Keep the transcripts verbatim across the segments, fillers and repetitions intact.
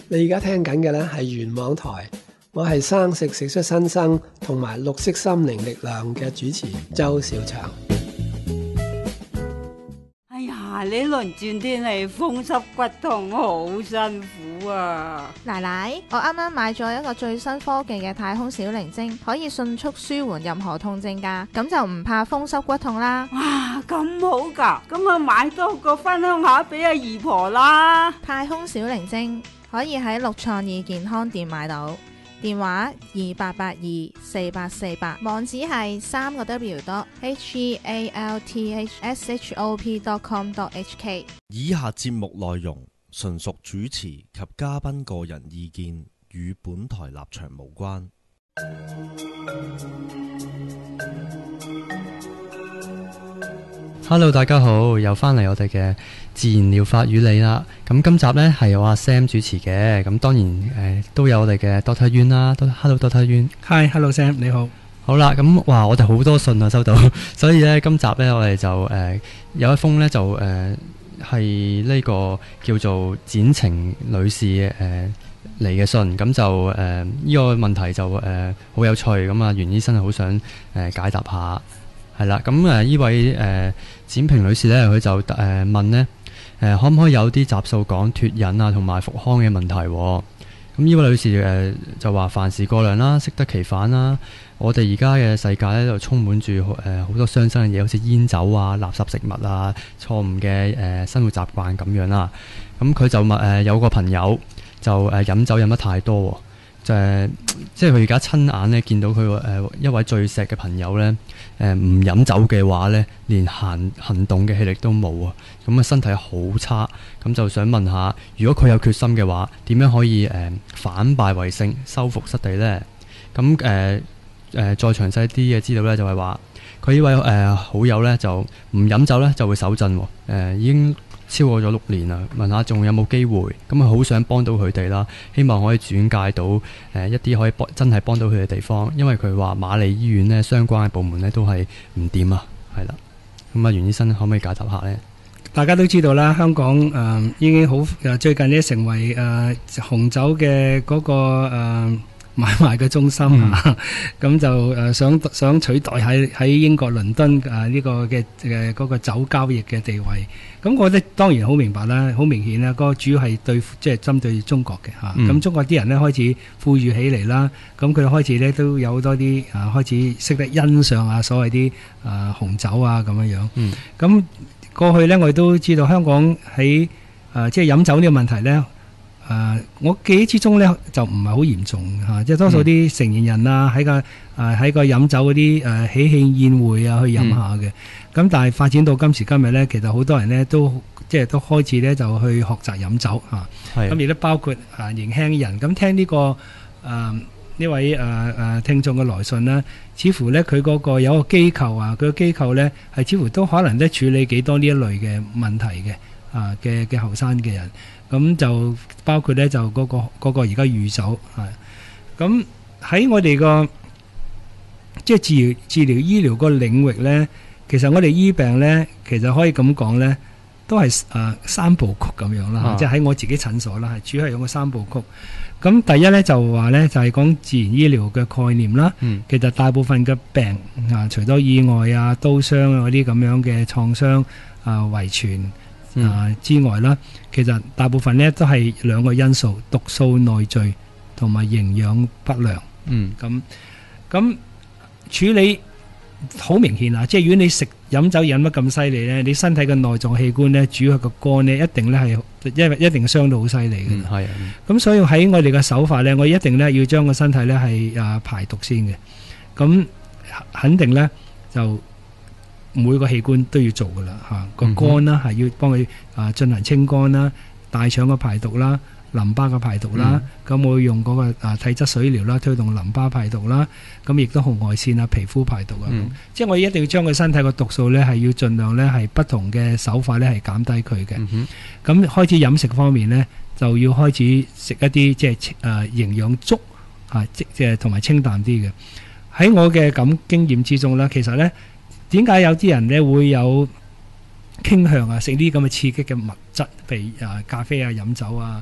你而家聽緊嘅呢係原網台，我係生食食出新生同埋綠色心靈力量嘅主持周小祥。 哎呀，呢輪轉天氣風濕骨痛好辛苦啊！ 奶奶，我啱啱買咗一個最新科技嘅太空小靈精，可以迅速舒緩任何痛症㗎，咁就唔怕風濕骨痛啦。 哇，咁好㗎，咁啊買多個分享下俾阿姨婆啦。 太空小靈精可以喺六創意健康店買到，電話二八八二四八四八，網址係三個 W dot H E A L T H S H O P dot com dot H K。 以下節目內容純屬主持及嘉賓個人意見，與本台立場無關。 Hello， 大家好，又翻嚟我哋嘅自然療法與你啦。咁今集呢係我阿 Sam 主持嘅，咁當然誒、呃、都有我哋嘅 Doctor Yuen 啦。Hello Doctor Yuen。Hi，Hello Sam， 你好。 好啦，咁哇，我哋好多信啊收到，所以呢，今集呢，我哋就誒、呃、有一封呢，就誒係呢個叫做展晴女士誒嚟嘅信，咁就誒呢、呃這個問題就誒好、呃、有趣，咁啊袁醫生係好想誒、呃、解答下。係啦，咁誒呢位誒、呃、展萍女士咧，佢就誒、呃、問呢，誒、呃、可唔可以有啲集數講脫癮啊同埋復康嘅問題、啊？咁呢位女士誒、呃、就話凡事過量啦，適得其反啦。我哋而家嘅世界咧就充滿住誒好多傷身嘅嘢，好似煙酒啊、垃圾食物啊、錯誤嘅誒生活習慣咁樣啦。咁佢就問誒、呃、有個朋友就誒、呃、飲酒飲得太多、啊。就係即係佢而家親眼咧見到佢誒、呃、一位最錫嘅朋友咧誒唔飲酒嘅話咧，連行行動嘅氣力都冇啊！咁啊身體好差，咁就想問下，如果佢有決心嘅話，點樣可以誒、呃、反敗為勝，收復失地咧？咁誒誒再詳細啲嘅資料咧，就係話佢呢位誒、呃、好友咧就唔飲酒咧就會手震喎、呃，已經超過咗六年啦，問下仲有冇機會？咁啊好想幫到佢哋啦，希望可以轉介到誒、呃、一啲可以幫真係幫到佢嘅地方，因為佢話瑪麗醫院呢相關嘅部門呢都係唔掂啊，係啦。咁啊袁醫生可唔可以解答下呢？ 大家都知道啦，香港誒、呃、已經好誒最近呢成為誒、呃、紅酒嘅嗰、那個誒。呃買賣嘅中心啊，咁、嗯、就誒想想取代喺喺英國倫敦啊呢個嘅誒嗰個酒交易嘅地位。咁我覺得當然好明白啦，好明顯啦，嗰、那個主要係對即係針對中國嘅嚇。咁、嗯、中國啲人咧開始富裕起嚟啦，咁佢開始咧都有好多啲啊開始識得欣賞啊所謂啲啊紅酒啊咁樣樣。咁、嗯、過去咧我哋都知道香港喺啊即係飲酒呢個問題咧。誒、呃，我記憶之中咧就唔係好嚴重嚇、啊，即係多數啲成年人啊喺個誒喺個飲酒嗰啲誒喜慶宴會啊去飲下嘅，咁、嗯、但係發展到今時今日咧，其實好多人咧都即係都開始咧就去學習飲酒嚇，咁亦都包括啊年輕人。咁聽呢、這個誒呢、呃、位誒誒、呃、聽眾嘅來信啦，似乎咧佢嗰個有個機構啊，佢個機構咧係似乎都可能咧處理幾多呢一類嘅問題嘅啊嘅嘅後生嘅人。咁就包括咧就嗰、那個嗰、那個而家酗酒係，咁喺我哋個即係治療治療醫療個領域咧，其實我哋醫病咧，其實可以咁講咧，都係誒、呃、三部曲咁樣啦、啊，即係喺我自己診所啦，係主要係用個三部曲。咁第一咧就話咧就係、是、講自然醫療嘅概念啦、嗯。其實大部分嘅病啊，除咗意外啊、刀傷啊嗰啲咁樣嘅創傷啊、遺傳。嗯、啊之外啦，其實大部分咧都係兩個因素：毒素內聚同埋營養不良。嗯，咁咁處理好明顯啊！即係如果你食飲酒飲得咁犀利咧，你身體嘅內臟器官咧，主要係個肝咧，一定咧係因為一定傷到好犀利嘅。嗯，係。咁所以喺我哋嘅手法咧，我一定咧要將個身體咧係啊排毒先嘅。咁肯定咧就。每個器官都要做噶啦嚇，個肝啦係要幫佢啊進行清肝啦，大腸嘅排毒啦，淋巴嘅排毒啦，咁、嗯、我會用嗰個啊體質水療啦，推動淋巴排毒啦，咁亦都紅外線啊皮膚排毒啊、嗯，即係我一定要將個身體個毒素咧係要盡量咧係不同嘅手法咧係減低佢嘅。咁、嗯、開始飲食方面咧就要開始食一啲即係誒營養足啊，即係同埋清淡啲嘅。喺我嘅咁經驗之中咧，其實咧。點解有啲人咧會有傾向啊食啲咁嘅刺激嘅物質，譬如啊咖啡啊、飲酒啊、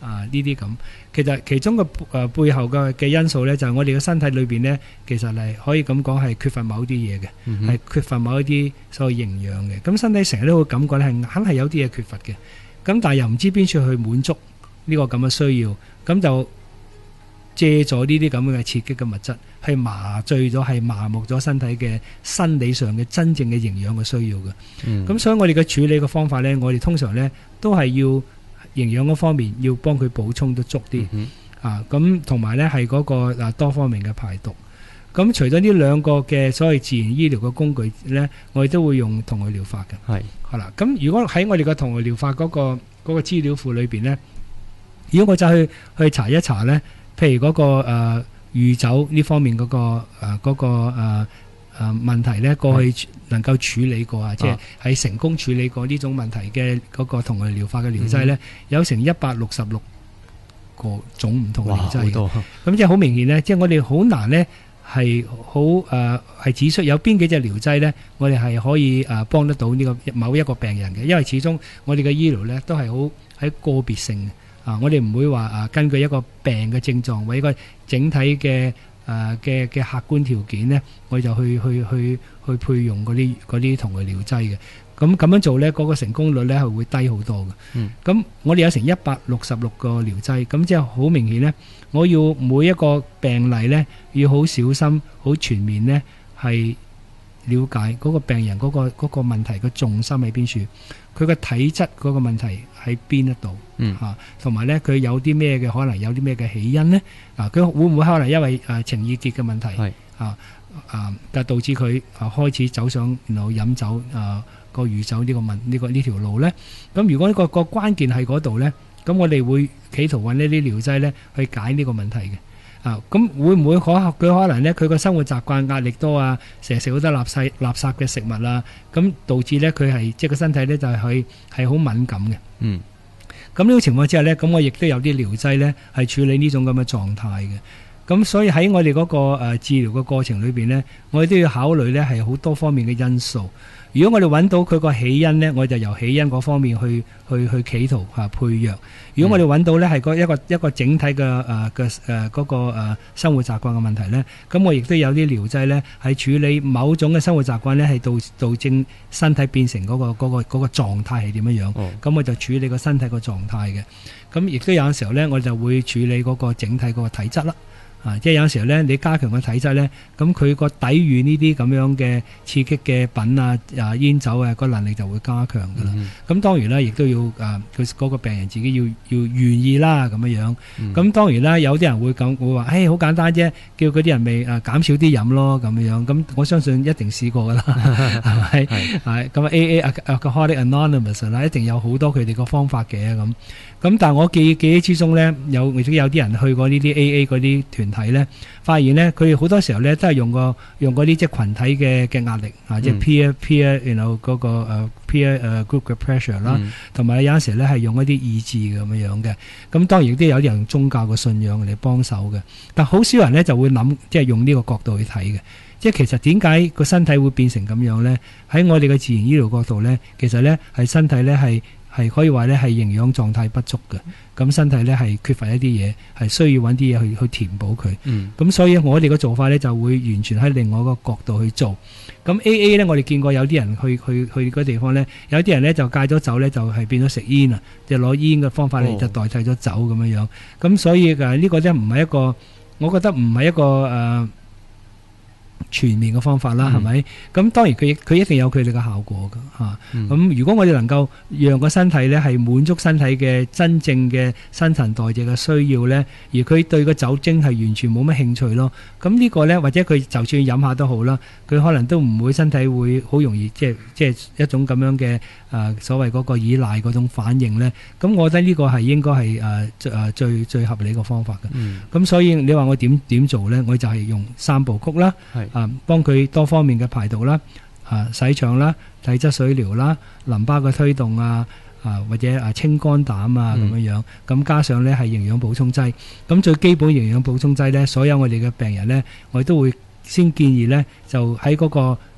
啊呢啲咁。其實其中個誒、呃、背後嘅嘅因素咧，就係、是、我哋嘅身體裏邊咧，其實係可以咁講係缺乏某啲嘢嘅，係、嗯、缺乏某一啲所謂營養嘅。咁身體成日都會感覺咧係硬係有啲嘢缺乏嘅，咁但係又唔知邊處去滿足呢個咁嘅需要，咁就借咗呢啲咁嘅刺激嘅物質，係麻醉咗，係麻木咗身體嘅生理上嘅真正嘅營養嘅需要嘅。咁、嗯、所以我哋嘅處理嘅方法咧，我哋通常咧都係要營養嗰方面要幫佢補充得足啲、嗯、啊，咁同埋咧係嗰個嗱多方面嘅排毒。咁除咗呢兩個嘅所謂自然醫療嘅工具咧，我哋都會用同類療法嘅。係係啦，咁如果喺我哋嘅同類療法嗰、嗰個嗰、嗰個資料庫裏邊咧，如果我就去去查一查咧，譬如嗰、嗰個誒酗酒呢方面嗰、嗰個誒嗰、呃嗰個誒誒、呃呃、問題咧，過去能夠處理過啊，即係喺成功處理過呢種問題嘅嗰個同類療法嘅療劑咧，嗯、有成一百六十六個種唔同嘅療劑嘅。咁即係好明顯咧，即係我哋好難咧係好誒係指出有邊幾隻療劑咧，我哋係可以誒幫得到呢個某一個病人嘅，因為始終我哋嘅醫療咧都係好喺個別性嘅啊，我哋唔會話啊根據一個病嘅症狀或者一個整體嘅誒嘅嘅客觀條件咧，我哋就去去去去配用嗰啲嗰啲同類療劑嘅。咁咁樣做咧，嗰個成功率咧係會低好多嘅。咁、嗯、我哋有成一百六十六個療劑，咁即係好明顯咧，我要每一個病例咧要好小心、好全面咧係了解嗰個病人嗰、嗰個嗰、嗰個問題嘅重心喺邊處，佢嘅體質嗰個問題喺邊一度嚇，同埋咧佢有啲咩嘅可能有啲咩嘅起因咧啊，佢會唔會可能因為誒情意結嘅問題啊啊，就導致佢啊開始走上然後飲酒啊？個酗酒呢個問呢、呢個呢條路咧，咁如果呢、呢個、呢個關鍵喺嗰度咧，咁我哋會企圖揾呢啲療劑咧去解呢個問題嘅。啊，咁會唔會可佢可能咧佢個生活習慣壓力多啊，成日食好多垃圾垃圾嘅食物啊，咁導致咧佢係即係個身體咧就係係係好敏感嘅。嗯，咁呢個情況之下咧，咁我亦都有啲療劑咧係處理呢種咁嘅狀態嘅。咁所以喺我哋嗰個誒治療嘅過程裏邊咧，我哋都要考慮咧係好多方面嘅因素。如果我哋揾到佢個起因咧，我就由起因嗰方面去去去企圖嚇配藥。如果我哋揾到咧係個一個一個整體嘅誒嘅誒嗰個誒生活習慣嘅問題咧，咁我亦都有啲療劑咧係處理某種嘅生活習慣咧係導導致身體變成嗰個嗰個嗰個狀態係點樣樣。咁我就處理個身體個狀態嘅。咁亦都有陣時候咧，我就會處理嗰個整體嗰個體質啦。啊，即係有時候咧，你加強個體質咧，咁佢個抵禦呢啲咁樣嘅刺激嘅品啊、啊煙酒啊，個能力就會加強噶啦。咁、嗯、當然啦，亦都要啊，佢嗰個病人自己要要願意啦，咁樣樣。咁、嗯、當然啦，有啲人會咁會話，誒好簡單啫，叫嗰啲人咪啊減少啲飲咯，咁樣樣。咁我相信一定試過噶啦，係咪？係咁 A A Alcoholics Anonymous 啦，一定有好多佢哋個方法嘅咁。咁但係我記記憶之中咧，有亦都有啲人去過呢啲 A A 嗰啲團體咧，發現咧佢哋好多時候咧都係用個用嗰啲即係羣體嘅嘅壓力啊，即係 peer peer，然後嗰個誒 peer 誒 group 嘅 pressure 啦，同埋有陣時咧係用一啲意志咁樣樣嘅。咁當然亦都有啲人用宗教嘅信仰嚟幫手嘅，但好少人咧就會諗即係用呢個角度去睇嘅。即係其實點解個身體會變成咁樣咧？喺我哋嘅自然醫療角度咧，其實咧係身體咧係。係可以話咧係營養狀態不足嘅，咁身體咧係缺乏一啲嘢，係需要揾啲嘢去去填補佢。咁、嗯、所以我哋嘅做法咧就會完全喺另外一個角度去做。咁 A A 咧，我哋見過有啲人去去去嗰地方咧，有啲人咧就戒咗酒咧，就係、是、變咗食煙啊，即係攞煙嘅方法嚟就代替咗酒咁樣樣。咁、哦、所以誒呢個咧唔係一個，我覺得唔係一個誒。呃全面嘅方法啦，係咪？咁、嗯、當然佢佢一定有佢哋嘅效果㗎嚇。咁、啊嗯、如果我哋能夠讓個身體咧係滿足身體嘅真正嘅新陳代謝嘅需要咧，而佢對個酒精係完全冇乜興趣咯。咁呢個咧，或者佢就算飲下都好啦，佢可能都唔會身體會好容易即係即係一種咁樣嘅誒、呃、所謂嗰個依賴嗰種反應咧。咁我覺得呢個係應該係誒誒最最合理嘅方法嘅。咁、嗯、所以你話我點點做咧？我就係用三部曲啦。啊，幫佢多方面嘅排毒啦，啊，洗腸啦，體質水療啦，淋巴嘅推動啊，啊或者啊清肝膽啊咁樣樣，咁加上咧係營養補充劑，咁最基本營養補充劑咧，所有我哋嘅病人咧，我哋都會先建議咧，就喺嗰個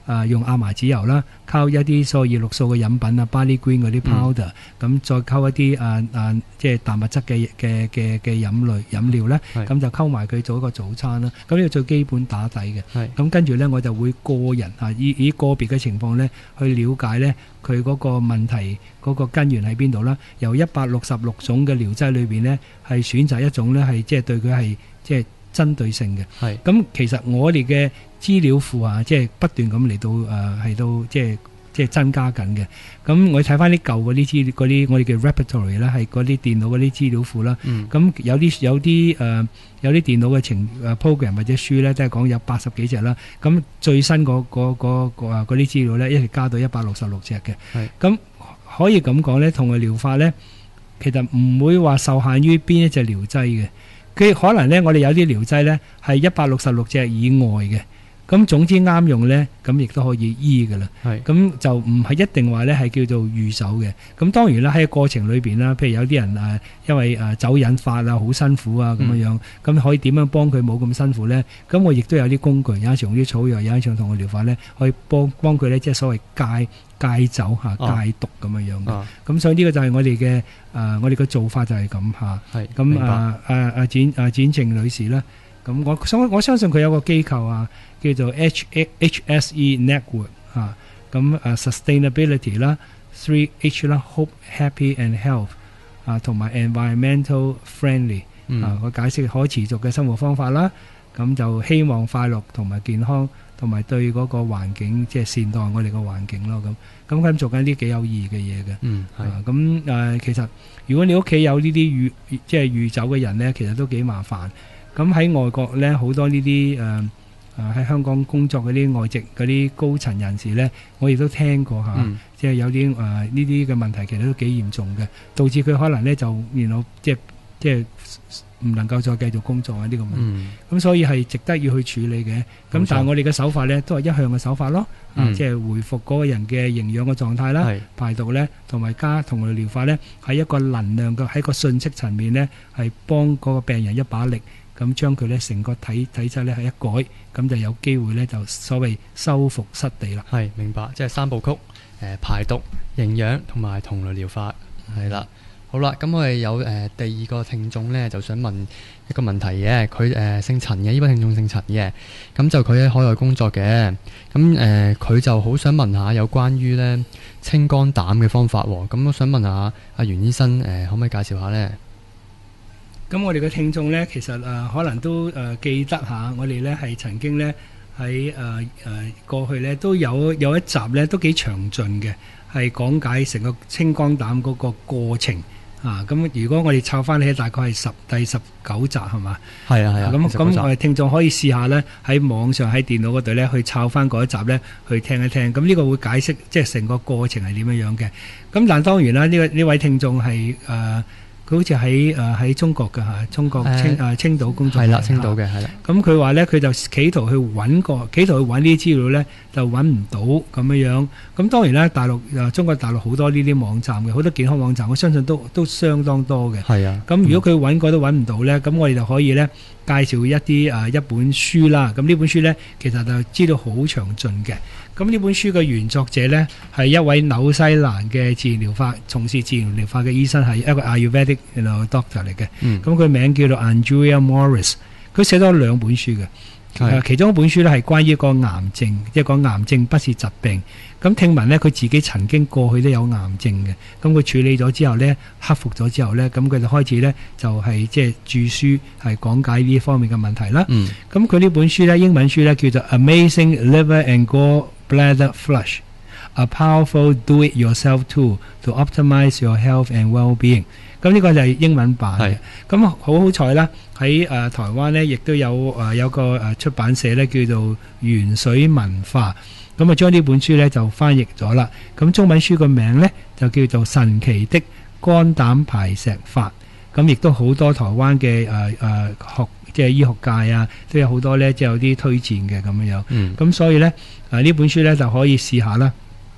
啊用亞麻籽油啦，溝一啲所謂葉綠素嘅飲品啊 barley green 嗰啲 powder，咁、嗯、再溝一啲啊啊即係蛋白質嘅嘅嘅嘅飲類飲料咧，咁就溝埋佢做一個早餐啦。咁呢個最基本打底嘅。咁跟住咧，我就會個人啊以以個別嘅情況咧去了解咧佢嗰個問題嗰個根源喺邊度啦。由一百六十六種嘅療劑裏邊咧，係選擇一種咧係即係對佢係即係針對性嘅。係咁，其實我哋嘅資料庫啊，即係不斷咁嚟到誒，係到即係即係增加緊嘅。咁我睇翻啲舊嗰啲資嗰啲我哋叫 repertory 啦，係嗰啲電腦嗰啲資料庫啦。咁、嗯、有啲有啲誒、呃、有啲電腦嘅程誒 program 或者書咧，都係講有八十幾隻啦。咁最新嗰嗰嗰嗰啲資料咧，一直加到一百六十六隻嘅。係咁可以咁講咧，同類療法咧，其實唔會話受限於邊一隻療劑嘅。佢可能咧，我哋有啲療劑咧係一百六十六隻以外嘅。咁總之啱用咧，咁亦都可以醫㗎啦。係咁就唔係一定話咧係叫做預手嘅。咁當然啦，喺過程裏邊啦，譬如有啲人誒，因為誒酒癮發啊，好辛苦啊咁樣樣，咁可以點樣幫佢冇咁辛苦咧？咁我亦都有啲工具，有陣時用啲草藥，有陣時同佢療法咧，可以幫幫佢咧，即係所謂戒戒酒嚇、戒毒咁樣樣嘅。咁所以呢個就係我哋嘅誒，我哋嘅做法就係咁嚇。係咁啊啊啊展啊展晴女士啦。咁我相我相信佢有個機構啊，叫做 H H S E Network 啊，咁啊 Sustainability 啦 ，three H 啦 ，Hope Happy and Health 啊，同埋 Environmental Friendly 啊，我解釋可持續嘅生活方法啦，咁就希望快樂同埋健康，同埋對嗰個環境即係善待我哋個環境咯，咁咁佢做緊啲幾有意義嘅嘢嘅。嗯，係。咁誒，其實如果你屋企有呢啲酗即係酗酒嘅人咧，其實都幾麻煩。咁喺外國咧，好多呢啲誒誒喺香港工作嗰啲外籍嗰啲高層人士咧，我亦都聽過嚇，嗯、即係有啲誒呢啲嘅問題，其實都幾嚴重嘅，導致佢可能咧就然後即係即係唔能夠再繼續工作啊呢個問題。咁、嗯、所以係值得要去處理嘅。咁、嗯、但係我哋嘅手法咧都係一向嘅手法咯，嗯、啊即係回復嗰個人嘅營養嘅狀態啦，是排毒咧，同埋加同類療法咧，喺一個能量嘅喺個信息層面咧，係幫嗰個病人一把力。咁將佢咧成個體體質咧係一改，咁就有機會咧就所謂收復失地啦。係明白，即係三部曲，誒、呃、排毒、營養同埋同類療法，係啦。好啦，咁我哋有誒、呃、第二個聽眾咧，就想問一個問題嘅，佢誒、呃、姓陳嘅，呢位聽眾姓陳嘅，咁就佢喺海外工作嘅，咁誒佢就好想問下有關於咧清肝膽嘅方法喎，咁我想問下阿袁醫生誒、呃，可唔可以介紹下咧？咁我哋嘅聽眾咧，其實誒、呃、可能都誒、呃、記得下，我哋咧係曾經咧喺誒誒過去咧都有有一集咧都幾詳盡嘅，係講解成個清肝膽嗰個過程啊。咁如果我哋湊翻起，大概係十第十九集係嘛？係啊係啊。咁咁我哋聽眾可以試下咧喺網上喺電腦嗰度咧去湊翻嗰一集咧去聽一聽。咁呢個會解釋即係成個過程係點樣樣嘅。咁但當然啦，呢個呢位聽眾係誒。呃佢好似喺誒喺中國嘅嚇，中國青誒、呃、青島工作係啦，青島嘅係啦。咁佢話咧，佢就企圖去揾個，企圖去揾呢啲資料咧，就揾唔到咁樣樣。咁當然啦，大陸誒中國大陸好多呢啲網站嘅，好多健康網站，我相信都都相當多嘅。係啊。咁如果佢揾過都揾唔到咧，咁、嗯、我哋就可以咧介紹一啲誒、呃、一本書啦。咁呢本書咧，其實就知道好詳盡嘅。咁呢本書嘅原作者呢，係一位紐西蘭嘅自然療法從事自然療法嘅醫生，係一個 Ayurvedic doctor 嚟嘅。咁佢、嗯、名叫做 Andrea Morris， 佢寫咗兩本書嘅。是其中一本書呢係關於一個癌症，即係講癌症不是疾病。咁聽聞呢，佢自己曾經過去都有癌症嘅。咁佢處理咗之後呢，克服咗之後呢，咁佢就開始呢，就係即係著書係講解呢方面嘅問題啦。咁佢呢本書呢，英文書呢，叫做 Amazing Liver and Gallbladder Flush: A Powerful Do-It-Yourself Tool to Optimize Your Health and Well-Being。咁呢個就係英文版嘅。咁好好彩啦，喺誒、呃、台灣呢，亦都有誒、呃、有個誒出版社呢，叫做元水文化。咁啊，將呢本書呢就翻譯咗啦。咁中文書個名呢，就叫做《神奇的肝膽排石法》。咁亦都好多台灣嘅誒誒學即係醫學界啊，都有好多呢，即係有啲推薦嘅咁樣樣。咁、嗯、所以呢，誒、呃、呢本書呢就可以試下啦。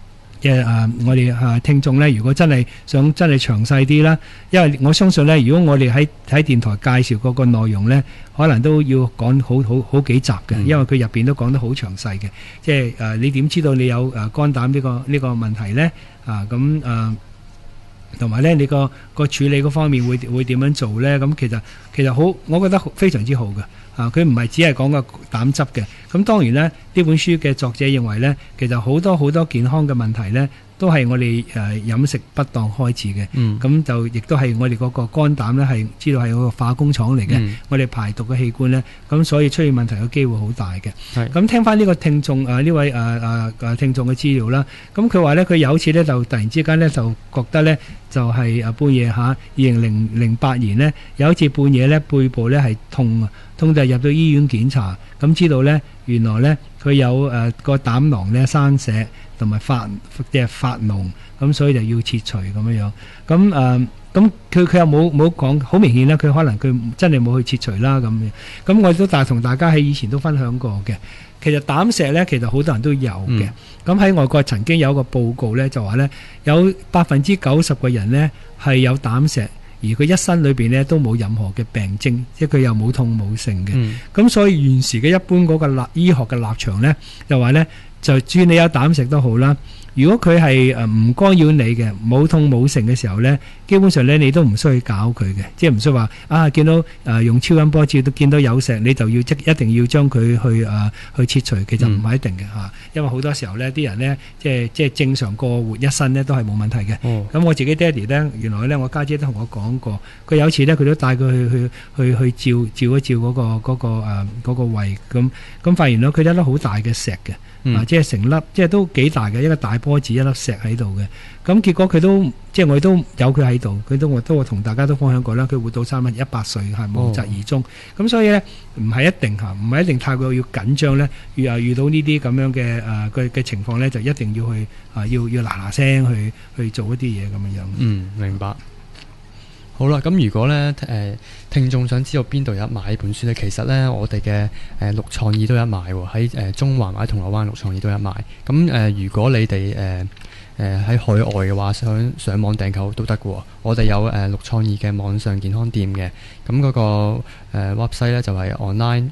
即係誒我哋誒聽眾咧，如果真係想真係詳細啲啦，因為我相信咧，如果我哋喺喺電台介紹嗰個內容咧，可能都要講好好好幾集嘅，嗯、因為佢入邊都講得好詳細嘅。即係誒、呃、你點知道你有誒肝膽呢個呢個問題咧？啊咁誒，同埋咧你個個處理嗰方面會會點樣做咧？咁其實其實好，我覺得非常之好嘅。啊！佢唔係只係講個膽汁嘅，咁當然咧，呢本書嘅作者認為咧，其實好多好多健康嘅問題咧，都係我哋誒飲食不當開始嘅。嗯，咁就亦都係我哋嗰個肝膽咧，係知道係個化工廠嚟嘅。嗯、我哋排毒嘅器官咧，咁所以出現問題嘅機會好大嘅。係咁聽翻呢個聽眾誒呢位誒誒誒聽眾嘅資料啦，咁佢話咧，佢有一次咧就突然之間咧就覺得咧就係誒半夜嚇，二零零零八年咧有一次半夜咧背部咧係痛啊！痛就入到醫院檢查，咁知道咧，原來咧佢有誒個膽囊咧生痍同埋發即係發膿，咁所以就要切除咁樣樣。咁誒，咁佢佢又冇冇講，好明顯咧，佢可能佢真係冇去切除啦咁樣。咁我都大同大家喺以前都分享過嘅。其實膽石咧，其實好多人都有嘅。咁喺、嗯、外國曾經有一個報告咧，就話咧有百分之九十嘅人咧係有膽石。而佢一生裏邊咧都冇任何嘅病徵，即係佢又冇痛冇性嘅。咁、嗯、所以現時嘅一般嗰個立醫學嘅立場咧，就話咧就算你有膽石都好啦。如果佢係誒唔干擾你嘅，冇痛冇性嘅時候咧，基本上咧你都唔需要搞佢嘅，即係唔需要話啊見到誒、呃、用超音波照都見到有石，你就要即一定要將佢去誒、呃、去切除，其實唔係一定嘅嚇、嗯啊，因為好多時候咧啲人咧即係即係正常過活一生咧都係冇問題嘅。咁、哦、我自己爹哋咧，原來咧我家姐都同我講過，佢有一次咧佢都帶佢去去去去照照一照嗰、嗰個嗰、嗰個誒、呃嗰個、胃，咁咁發現咗佢一粒好大嘅石嘅。嗯、啊！即係成粒，即係都幾大嘅一個大波子，一粒石喺度嘅。咁結果佢都即係我哋都有佢喺度，佢都我都同大家都分享過啦。佢活到三蚊一百歲係無疾而終。咁、哦、所以咧唔係一定嚇，唔係一定太過要緊張咧。遇啊遇到呢啲咁樣嘅誒嘅嘅情況咧，就一定要去啊要要嗱嗱聲去去做一啲嘢咁樣樣。 嗯，明白。好啦，咁如果咧誒、呃、聽眾想知道邊度有得買呢本書咧，其實咧我哋嘅誒綠創意都有得買喎，喺誒中環或者銅鑼灣綠創意都有得買。咁誒、呃、如果你哋誒誒喺海外嘅話，想上網訂購都得嘅喎。我哋有誒、呃、綠創意嘅網上健康店嘅，咁嗰、那個誒、呃、website 咧就係 online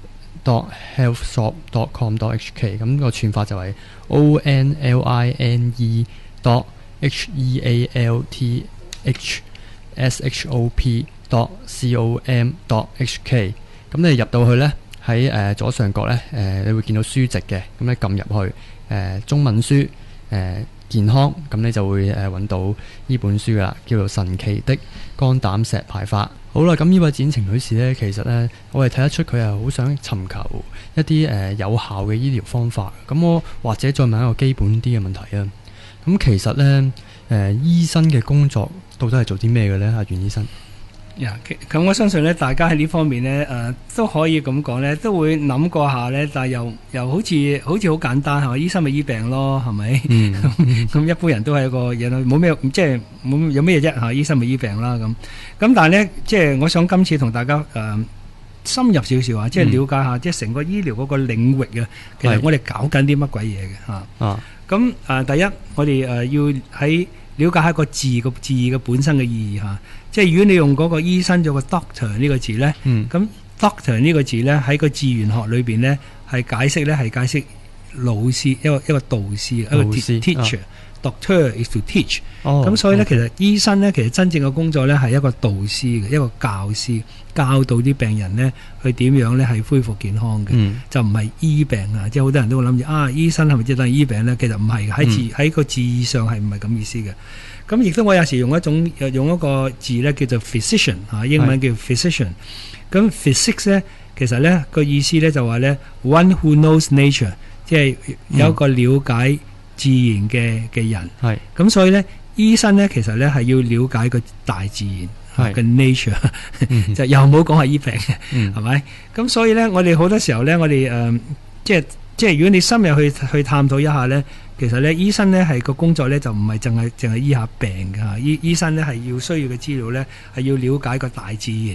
dot healthshop dot com dot h k， 咁個串法就係 o n l i n e dot h e a l t h s h o p dot com dot h k。 咁你入到去呢，喺誒、呃、左上角呢，誒、呃、你會見到書籍嘅，咁你撳入去誒、呃、中文書誒、呃、健康，咁你就會誒揾、呃、到呢本書啦，叫做神奇的肝膽石排法。好啦，咁呢位展晴女士呢，其實呢，我哋睇得出佢係好想尋求一啲誒、呃、有效嘅醫療方法。咁我或者再問一個基本啲嘅問題啊。咁其實呢，誒、呃、醫生嘅工作到底係做啲咩嘅呢？阿袁醫生， 呀，咁我相信咧，大家喺呢方面呢，誒、呃、都可以咁講呢，都會諗過下呢，但係又又好似好似好簡單係嘛？醫生咪醫病咯，係咪？咁、嗯嗯、一般人都係一個嘢咯，冇咩即係冇有咩嘢啫嚇？醫生咪醫病啦咁。咁但係呢，即係我想今次同大家誒、呃、深入少少啊，即係了解下，嗯、即係成個醫療嗰個領域啊，其實我哋搞緊啲乜鬼嘢嘅嚇。啊，咁誒、呃、第一，我哋誒、呃、要喺了解一個字個字嘅本身嘅意義嚇，即係如果你用嗰個醫生做個 doctor 呢個字咧，咁、嗯、doctor 呢個字咧喺個字源學裏邊咧係解釋咧係解釋老師一個一個導師一個 teacher。Doctor is to teach，咁、oh, 所以咧，okay. 其實醫生咧，其實真正嘅工作咧係一個導師嘅，一個教師，教導啲病人咧去點樣咧係恢復健康嘅，嗯、就唔係醫病啊！即係好多人都會諗住啊，醫生係咪即係等於醫病咧？其實唔係嘅，喺字喺、嗯、個字義上係唔係咁意思嘅。咁亦都我有時用一種用一個字咧叫做 physician 嚇，英文叫 physician。咁 physics 咧，其實咧個意思咧就話咧 one who knows nature， 即係有一個了解自然嘅嘅人，係咁、嗯、所以咧，醫生咧其實咧係要了解個大自然嘅 nature，嗯、就又冇講係醫病嘅，係咪、嗯？咁所以咧，我哋好多時候咧，我哋誒、呃、即係即係如果你深入去去探討一下咧，其實咧醫生咧係個工作咧就唔係淨係淨係醫下病㗎，醫醫生咧係要需要嘅資料咧係要了解個大自然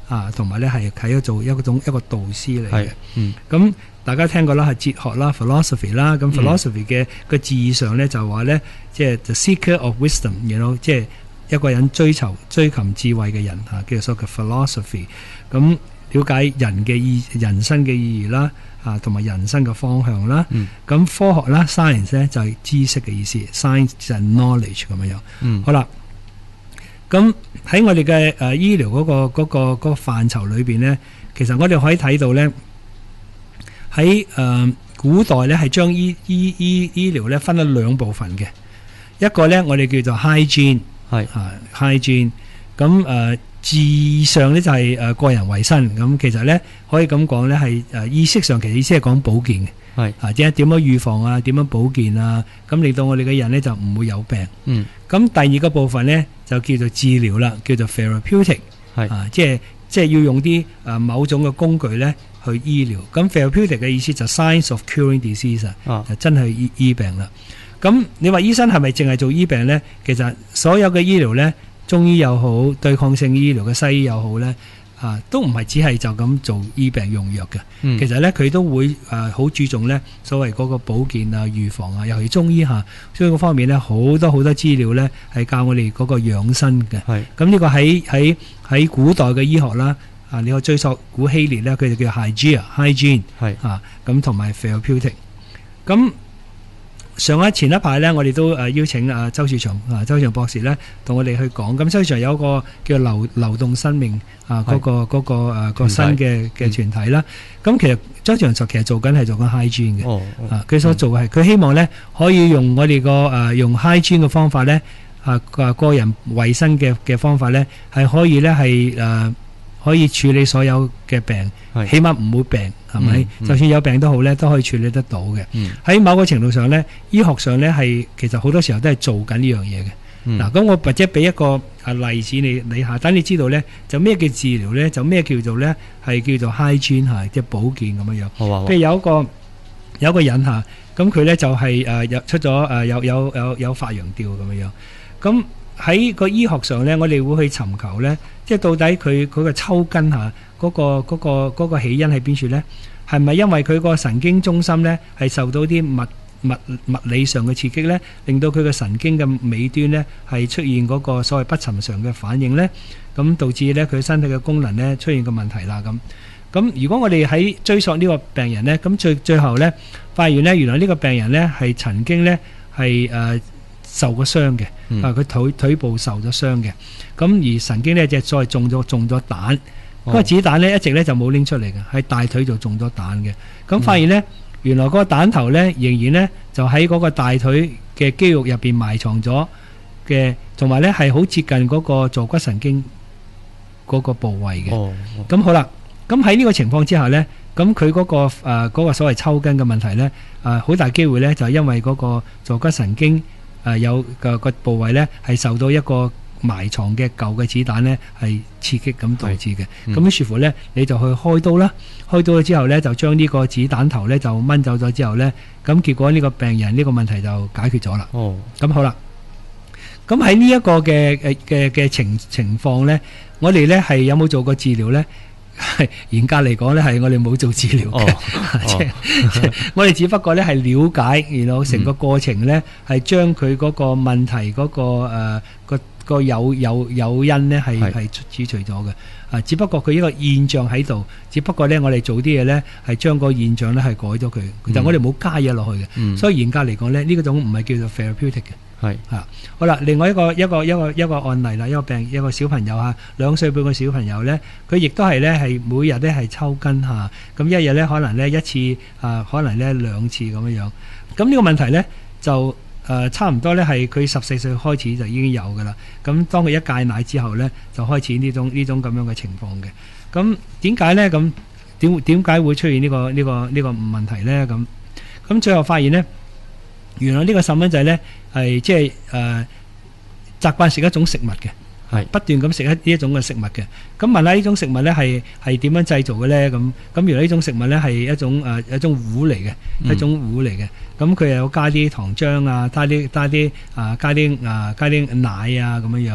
啊，同埋咧係喺度做一個種一個導師嚟嘅。 嗯， 咁大家聽過啦，係哲學啦 philosophy 啦，咁 philosophy 嘅個字義上咧就話咧，即係 the seeker of wisdom，you know，即係一個人追求追尋智慧嘅人嚇，叫做所謂 philosophy。咁了解人嘅意人生嘅意義啦，啊，同埋人生嘅方向啦。咁、嗯、科學啦 ，science 咧就係知識嘅意思 ，science 就係 knowledge 咁樣樣。嗯，好啦。咁喺我哋嘅誒醫療嗰、嗰個嗰、嗰個嗰、嗰個範疇裏邊咧，其實我哋可以睇到咧，喺誒、呃、古代咧係將醫醫醫醫療咧分咗兩部分嘅，一個咧我哋叫做 hygiene， 係啊 hygiene， 咁誒字上咧就係誒個人衛生，咁其實咧可以咁講咧係誒意識上其實意思係講保健嘅。係啊，即係點樣預防啊，點樣保健啊，咁令到我哋嘅人咧就唔會有病。嗯，咁第二個部分咧就叫做治療啦，叫做 therapeutic。係啊，即係即係要用啲誒某種嘅工具咧去醫療。咁 therapeutic 嘅意思就 science of curing disease 啊，就真係醫醫病啦。咁你話醫生係咪淨係做醫病咧？其實所有嘅醫療咧，中醫又好，對抗性醫療嘅西醫又好咧。啊，都唔係只係就咁做醫病用藥嘅、嗯，其實咧佢都會誒好、呃、注重咧所謂嗰個保健啊、預防啊，尤其中醫嚇，所以嗰方面咧好多好多資料咧係教我哋嗰個養生嘅。係咁呢個喺喺喺古代嘅醫學啦，啊你可以追溯古希臘咧，佢就叫 hygiene，hygiene 係啊，咁同埋 therapeutic。咁上一前一排咧，我哋都誒邀請啊周樹祥啊周樹祥博士咧，同我哋去講。咁周樹祥有一個叫流流動生命啊，嗰、那個嗰、那個誒、啊那個新嘅嘅團體啦。咁、嗯、其實周樹祥就其實做緊係做緊 hygiene 嘅。哦，啊佢所做嘅係佢希望咧可以用我哋個誒用 hygiene 嘅方法咧啊個個人衞生嘅嘅方法咧係可以咧係誒可以處理所有嘅病，起碼唔會病。係咪、嗯嗯？就算有病都好咧，都可以處理得到嘅。喺、嗯、某個程度上咧，醫學上咧係其實好多時候都係做緊呢樣嘢嘅。嗱、嗯，咁我或者俾一個啊例子你你下，等你知道咧，就咩叫治療咧，就咩叫做咧係叫做 hygiene 嚇，即係保健咁樣樣。好啊。譬如有一個有一個人嚇，咁佢咧就係誒有出咗誒有有有有發羊吊咁樣樣。咁喺個醫學上咧，我哋會去尋求咧，即係到底佢佢個抽筋嚇。嗰、那個嗰、那個嗰、那個起因喺邊處咧？係咪因為佢個神經中心咧係受到啲物物物理上嘅刺激咧，令到佢個神經嘅尾端咧係出現嗰個所謂不尋常嘅反應咧？咁導致咧佢身體嘅功能咧出現個問題啦。咁咁如果我哋喺追溯呢個病人咧，咁最最後咧發現咧，原來呢個病人咧係曾經咧係誒受過傷嘅，啊佢腿腿部受咗傷嘅，咁而神經咧就再中咗中咗彈。嗰、那個子彈咧一直咧就冇拎出嚟嘅，喺大腿就中咗彈嘅。咁發現咧、嗯，原來嗰個彈頭咧仍然咧就喺嗰個大腿嘅肌肉入邊埋藏咗嘅，同埋咧係好接近嗰個坐骨神經嗰個部位嘅。咁、哦哦、好啦，咁喺呢個情況之下咧，咁佢嗰個誒嗰、呃那個所謂抽筋嘅問題咧，誒、呃、好大機會咧就係因為嗰個坐骨神經誒、呃、有個個部位咧係受到一個埋藏嘅舊嘅子彈呢係刺激咁導致嘅，咁於是乎呢，你就去開刀啦，開刀咗之後呢，就將呢個子彈頭呢就掹走咗之後呢，咁結果呢個病人呢個問題就解決咗啦。哦，咁好啦，咁喺呢一個嘅誒嘅嘅情情況呢，我哋呢係有冇做過治療呢？係嚴格嚟講咧，係我哋冇做治療嘅，即係即係我哋只不過咧係了解，然後成個過程咧係將佢嗰個問題嗰、嗰個誒、呃、個個有有有因咧係係除除咗嘅，啊，只不過佢一個現象喺度，只不過咧我哋做啲嘢咧係將個現象咧係改咗佢，其實我哋冇加嘢落去嘅、嗯，所以嚴格嚟講咧呢個種唔係叫做 therapeutic 嘅。係啊，好啦，另外一個一個一個一個案例啦，一個病一個小朋友嚇，兩歲半個小朋友咧，佢亦都係咧係每日咧係抽筋嚇，咁一日咧可能咧一次啊，可能咧兩次咁樣樣。咁呢個問題咧就誒差唔多咧係佢十四歲開始就已經有噶啦。咁當佢一戒奶之後咧，就開始呢種呢種咁樣嘅情況嘅。咁點解咧？咁點點解會出現呢個呢個呢個問題咧？咁咁最後發現咧，原來呢個細蚊仔咧。係即係誒習慣食一種食物嘅，係不斷咁食一呢一種嘅食物嘅。咁問下呢種食物咧係係點樣製造嘅咧？咁咁原來呢種食物咧係一種誒、呃、一種糊嚟嘅，一種糊嚟嘅。咁佢又有加啲糖漿啊，加啲加啲啊加啲啊加啲奶啊咁樣樣。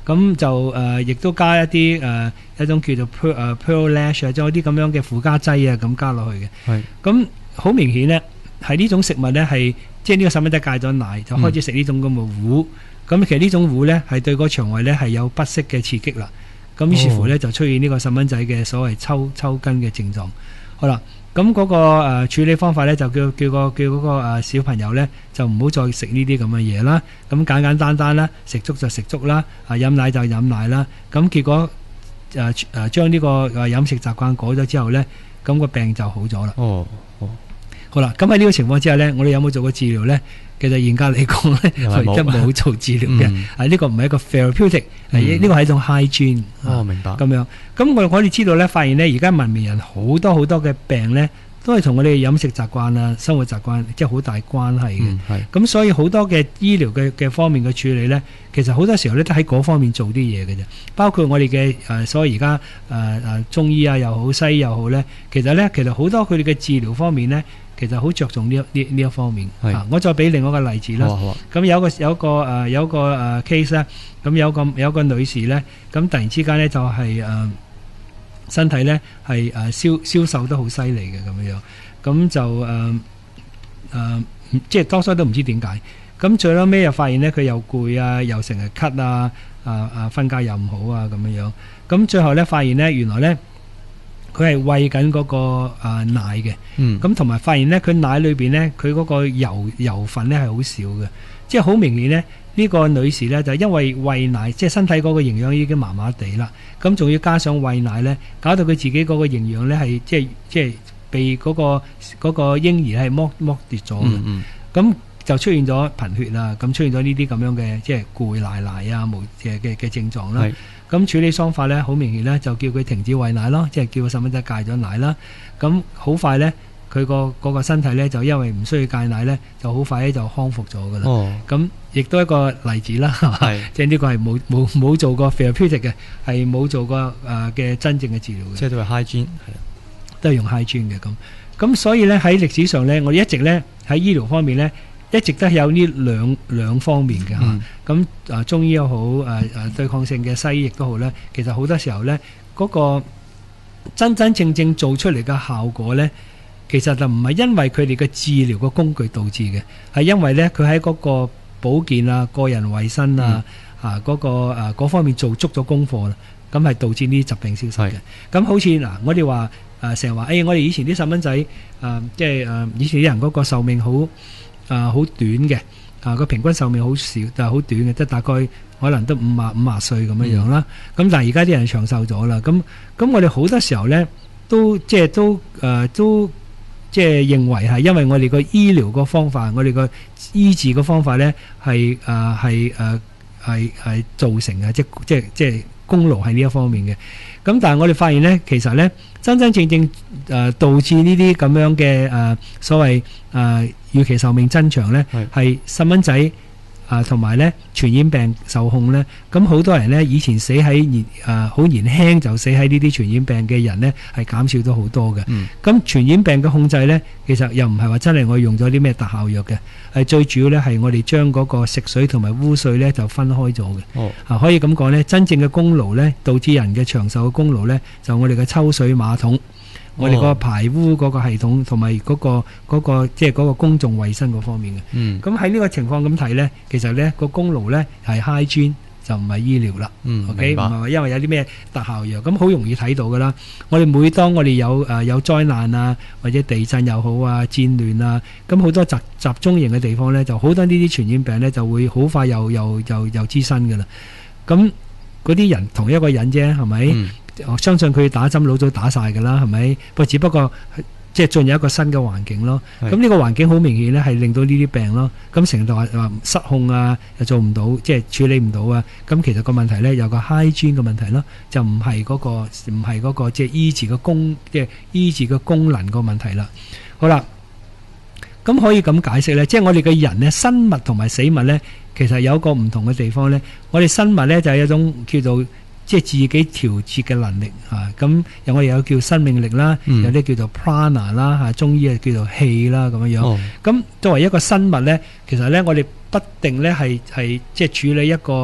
咁就誒亦都加一啲誒、呃、一種叫做 pearl 誒 pearl lash 啊，將一啲咁樣嘅附加劑啊咁加落去嘅。 係咁好明顯咧，係呢種食物咧係即係呢個細蚊仔戒咗奶就開始食呢種咁嘅糊，咁、嗯、其實呢種糊咧係對個腸胃咧係有不適嘅刺激啦。咁於是乎咧就出現呢個細蚊仔嘅所謂抽抽筋嘅症狀。好啦。咁嗰個誒處理方法咧，就叫叫個叫嗰個誒小朋友咧，就唔好再食呢啲咁嘅嘢啦。咁簡簡單單啦，食粥就食粥啦，啊飲奶就飲奶啦。咁結果誒誒將呢個誒飲食習慣改咗之後咧，咁個病就好咗啦。 哦，哦， 好啦，咁喺呢個情況之下咧，我哋有冇做過治療咧？其實嚴格嚟講咧，我哋都冇做治療嘅。 嗯啊，呢個唔係一個 therapeutic，係呢個係一種 hygiene。 哦，明白。 咁樣，咁我我哋知道咧，發現咧，而家文明人好多好多嘅病咧，都係同我哋飲食習慣啊、生活習慣即係好大關係嘅。 嗯，係。 咁所以好多嘅醫療嘅嘅方面嘅處理咧，其實好多時候咧都喺嗰方面做啲嘢嘅啫。包括我哋嘅誒，所謂而家誒誒中醫啊又好，西醫又好咧，其實咧其實好多佢哋嘅治療方面咧。其實好着重呢一呢呢一方面。啊，我再俾另外一個例子啦。 好啊，好啊。 咁有個有個誒有個誒 case 咧，咁有個有個女士咧，咁突然之間咧就係誒身體咧係誒消消瘦得好犀利嘅咁樣樣，咁就誒誒即係當初都唔知點解。咁最後尾又發現咧佢又攰啊，又成日咳啊，啊啊瞓覺又唔好啊咁樣樣。咁最後咧發現咧原來咧。佢係餵緊嗰個誒奶嘅，咁同埋發現咧，佢奶裏邊咧，佢嗰個油油分咧係好少嘅，即係好明顯咧，呢個女士咧就因為餵奶，即係身體嗰個營養已經麻麻地啦，咁仲要加上餵奶咧，搞到佢自己嗰個營養咧係即係即係被嗰個嗰個嬰兒係剝剝奪咗嘅，咁就出現咗貧血啦，咁出現咗呢啲咁樣嘅即係攰奶奶啊無嘅嘅嘅症狀啦。咁處理方法咧，好明顯咧，就叫佢停止餵奶咯，即係叫個細蚊仔戒咗奶啦。咁好快咧，佢個嗰個身體咧，就因為唔需要戒奶咧，就好快咧就康復咗噶啦。哦，咁亦都一個例子啦，係即係呢個係冇冇冇做過 therapeutic 嘅，係冇做過誒嘅真正嘅治療嘅。即係都係 hygiene，係都係用 hygiene 嘅咁。咁所以咧喺歷史上咧，我哋一直咧喺醫療方面咧。一直都有呢兩兩方面嘅嚇，咁、嗯、啊中醫又好，誒、啊、誒對抗性嘅西醫亦都好咧。其實好多時候咧，嗰、那個真真正正做出嚟嘅效果咧，其實就唔係因為佢哋嘅治療嘅工具導致嘅，係因為咧佢喺嗰個保健啊、個人衞生啊、嗯、啊嗰、那個誒嗰方面做足咗功課啦，咁係導致呢啲疾病消失嘅。咁好似嗱，我哋話誒成日話，誒、欸、我哋以前啲細蚊仔誒，即係誒以前啲人嗰個壽命好。啊，好短嘅，啊個平均壽命好少，就係好短嘅，即係大概可能都五啊五啊歲咁樣樣啦。咁、嗯、但係而家啲人長壽咗啦，咁咁我哋好多時候咧，都即係都誒、呃、都即係認為係因為我哋個醫療個方法，我哋個醫治個方法咧係誒係誒係係造成嘅，即即即係功勞係呢一方面嘅。咁但係我哋發現咧，其實咧真真正正誒、呃、導致呢啲咁樣嘅誒、呃、所謂誒。呃預期壽命增長咧，係細蚊仔啊，同埋咧傳染病受控咧，咁好多人咧以前死喺年啊好年輕就死喺呢啲傳染病嘅人咧，係減少咗好多嘅。咁、嗯、傳染病嘅控制咧，其實又唔係話真係我用咗啲咩特效藥嘅，係最主要咧係我哋將嗰個食水同埋污水咧就分開咗嘅。哦，啊可以咁講咧，真正嘅功勞咧，導致人嘅長壽嘅功勞咧，就我哋嘅抽水馬桶。我哋個排污嗰個系統同埋嗰個嗰個即係嗰個公眾衛生嗰方面嘅。嗯。咁喺呢個情況咁睇咧，其實咧個功勞咧係 hygiene 就唔係醫療啦。嗯。O K，唔係話因為有啲咩特效藥，咁好容易睇到噶啦。我哋每當我哋有誒有災難啊，或者地震又好啊、戰亂啊，咁好多集集中營嘅地方咧，就好多呢啲傳染病咧就會好快又又又又滋生噶啦。咁嗰啲人同一個人啫，係咪？嗯。我相信佢打針老早打晒㗎啦，係咪？不過只不過即係進入一個新嘅環境咯。咁呢個環境好明顯咧，係令到呢啲病咯。咁成日話話失控啊，又做唔到，即係處理唔到啊。咁其實個問題咧有個 hygiene 嘅問題咯，就唔係嗰個唔係嗰個即係醫治嘅功，即係醫治嘅功能個問題啦。好啦，咁可以咁解釋咧，即係我哋嘅人咧，生物同埋死物咧，其實有個唔同嘅地方咧。我哋生物咧就係一種叫做即係自己調節嘅能力嚇，咁有我哋有叫生命力啦，嗯、有啲叫做 prana 啦嚇，中醫啊叫做氣啦咁樣樣。咁、哦、作為一個生物咧，其實咧我哋不定咧係係即係處理一個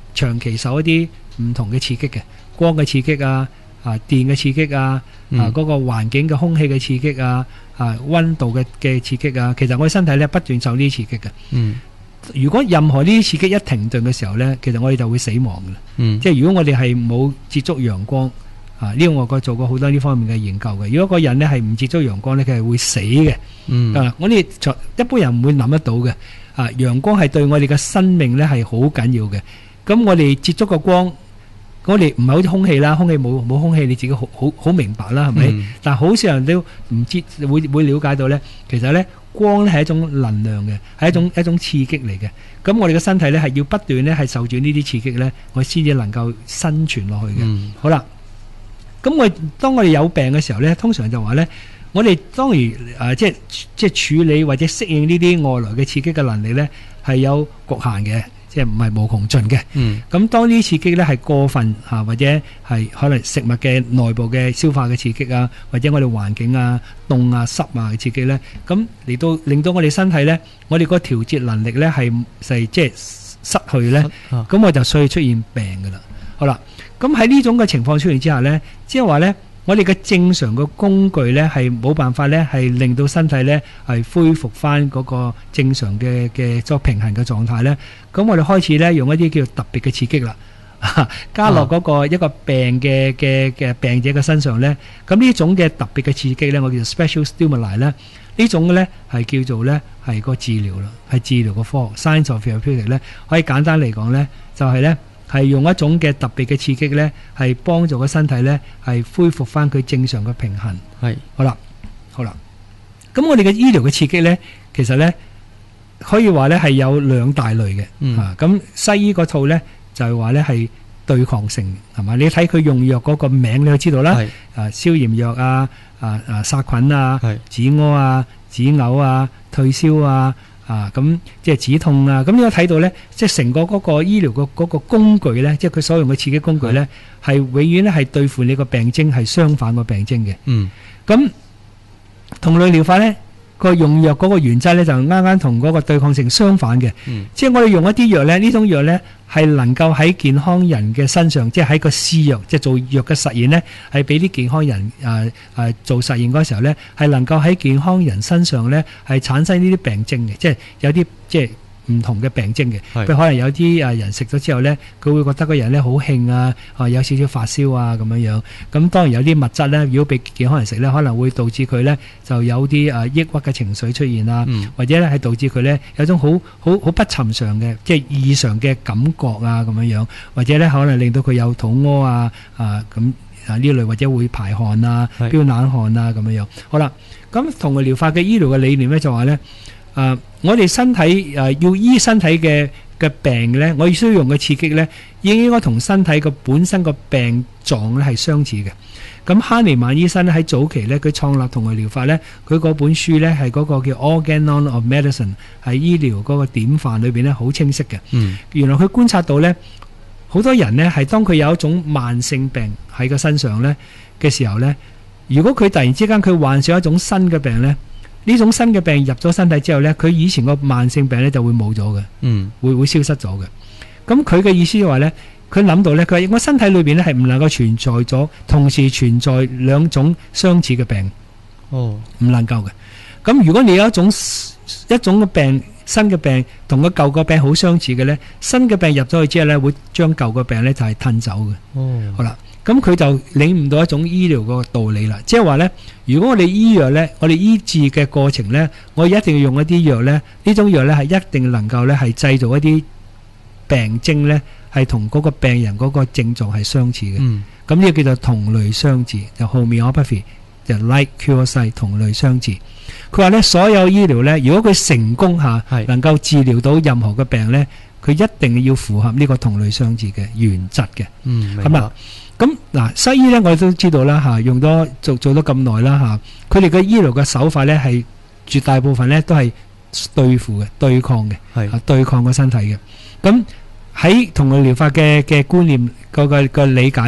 長期受一啲唔同嘅刺激嘅，光嘅刺激啊，啊電嘅刺激啊， 嗯、 啊嗰、那個環境嘅空氣嘅刺激啊，啊溫度嘅嘅刺激啊，其實我哋身體咧不斷受呢啲刺激嘅。 嗯， 如果任何呢啲刺激一停頓嘅時候咧，其實我哋就會死亡嘅。 嗯， 即係如果我哋係冇接觸陽光。啊！呢個我個做過好多呢方面嘅研究嘅。如果個人咧係唔接觸陽光咧，佢係會死嘅。 嗯， 啊，我哋一般人唔會諗得到嘅。啊，陽光係對我哋嘅生命咧係好緊要嘅。咁我哋接觸個光，我哋唔係好似空氣啦，空氣冇冇空氣，你自己好好好明白啦，係咪？ 嗯、 但係好少人都唔知會會了解到咧，其實咧光咧係一種能量嘅，係一種一種刺激嚟嘅。咁我哋嘅身體咧係要不斷咧係受住呢啲刺激咧，我先至能夠生存落去嘅。 嗯、 好啦。咁我當我哋有病嘅時候咧，通常就話咧，我哋當然誒、呃，即係即係處理或者適應呢啲外來嘅刺激嘅能力咧，係有局限嘅，即係唔係無窮盡嘅。 嗯。咁當呢啲刺激咧係過分嚇、啊，或者係可能食物嘅內部嘅消化嘅刺激啊，或者我哋環境啊凍啊濕啊嘅刺激咧，咁嚟到令到我哋身體咧，我哋個調節能力咧係係即係失去咧，咁、啊、我就需要出現病噶啦。好啦。咁喺呢種嘅情況出現之下呢，即係話呢，我哋嘅正常嘅工具呢係冇辦法呢係令到身體呢係恢復翻嗰個正常嘅嘅作平衡嘅狀態呢。咁我哋開始呢用一啲叫特別嘅刺激啦，加落嗰個一個病嘅嘅嘅病者嘅身上呢。咁呢種嘅特別嘅刺激呢，我叫做 special stimuli 呢。呢種呢係叫做呢係個治療啦，係治療個科學 science of therapeutic 呢。可以簡單嚟講呢，就係呢。係用一種嘅特別嘅刺激咧，係幫助個身體咧，係恢復翻佢正常嘅平衡。 係好啦，好啦。咁我哋嘅醫療嘅刺激咧，其實咧可以話咧係有兩大類嘅。 嗯。 啊，咁西醫嗰套咧就係話咧係對抗性，係嘛？你睇佢用藥嗰個名，你就知道啦。係。啊，消炎藥啊，啊啊殺菌啊，係。止屙啊，止嘔啊，退燒啊。啊，咁即係止痛啊！咁你睇到咧，即係成個嗰個醫療個嗰個工具咧，即係佢所用嘅刺激工具咧，係永遠咧係對付你個病徵係相反個病徵嘅。嗯。咁同類療法咧，個用藥嗰個原則咧就啱啱同嗰個對抗性相反嘅。嗯。即係我哋用一啲藥咧，呢種藥咧係能夠喺健康人嘅身上，即係喺個試藥，即係做藥嘅實驗咧，係俾啲健康人誒誒做實驗嗰時候咧，係能夠喺健康人身上咧係產生呢啲病徵嘅，即係有啲即係唔同嘅病徵嘅。譬如可能有啲誒人食咗之後咧，佢會覺得個人咧好興啊，啊有少少發燒啊咁樣樣。咁當然有啲物質咧，如果俾健康人食咧，可能會導致佢咧就有啲誒抑鬱嘅情緒出現啊，嗯、或者咧係導致佢咧有種好好好不尋常嘅即係異常嘅感覺啊咁樣樣，或者咧可能令到佢有肚屙啊啊咁啊呢類，或者會排汗啊、飆冷汗啊咁樣樣。好啦，咁同類療法嘅醫療嘅理念咧就話咧。誒、呃，我哋身體誒、呃、要醫身體嘅嘅病咧，我需要用嘅刺激咧，應該同身體個本身個病狀咧係相似嘅。咁哈尼曼醫生咧喺早期咧，佢創立同類療法咧，佢嗰本書咧係嗰個叫 Organon of Medicine， 喺醫療嗰個典範裏邊咧好清晰嘅。嗯，原來佢觀察到咧，好多人咧係當佢有一種慢性病喺個身上咧嘅時候咧，如果佢突然之間佢患上一種新嘅病咧。呢種新嘅病入咗身體之後呢，佢以前個慢性病呢就會冇咗嘅，嗯，會會消失咗嘅。咁佢嘅意思就話呢，佢諗到呢，佢話我身體裏邊呢係唔能夠存在咗同時存在兩種相似嘅病，哦，唔能夠嘅。咁如果你有一種一種嘅病，新嘅病同個舊個病好相似嘅呢，新嘅病入咗去之後呢，會將舊個病呢就係吞走嘅。哦，好啦。咁佢就領悟到一種醫療個道理啦，即係話咧，如果我哋醫藥咧，我哋醫治嘅過程咧，我一定要用一啲藥咧，呢種藥咧係一定能夠咧係製造一啲病徵咧，係同嗰個病人嗰個症狀係相似嘅。嗯，咁呢個叫做同類相治，就 homeopathy 就 like cure like 同類相治。佢話咧，所有醫療咧，如果佢成功下，能夠治療到任何嘅病咧，佢一定要符合呢個同類相治嘅原則嘅。嗯，明白。咁嗱，西醫咧我哋都知道啦嚇，用咗做做咗咁耐啦嚇，佢哋嘅醫療嘅手法咧係絕大部分咧都係對付嘅、對抗嘅，係啊對抗個身體嘅。咁喺同類療法嘅嘅觀念嗰個個理解咧，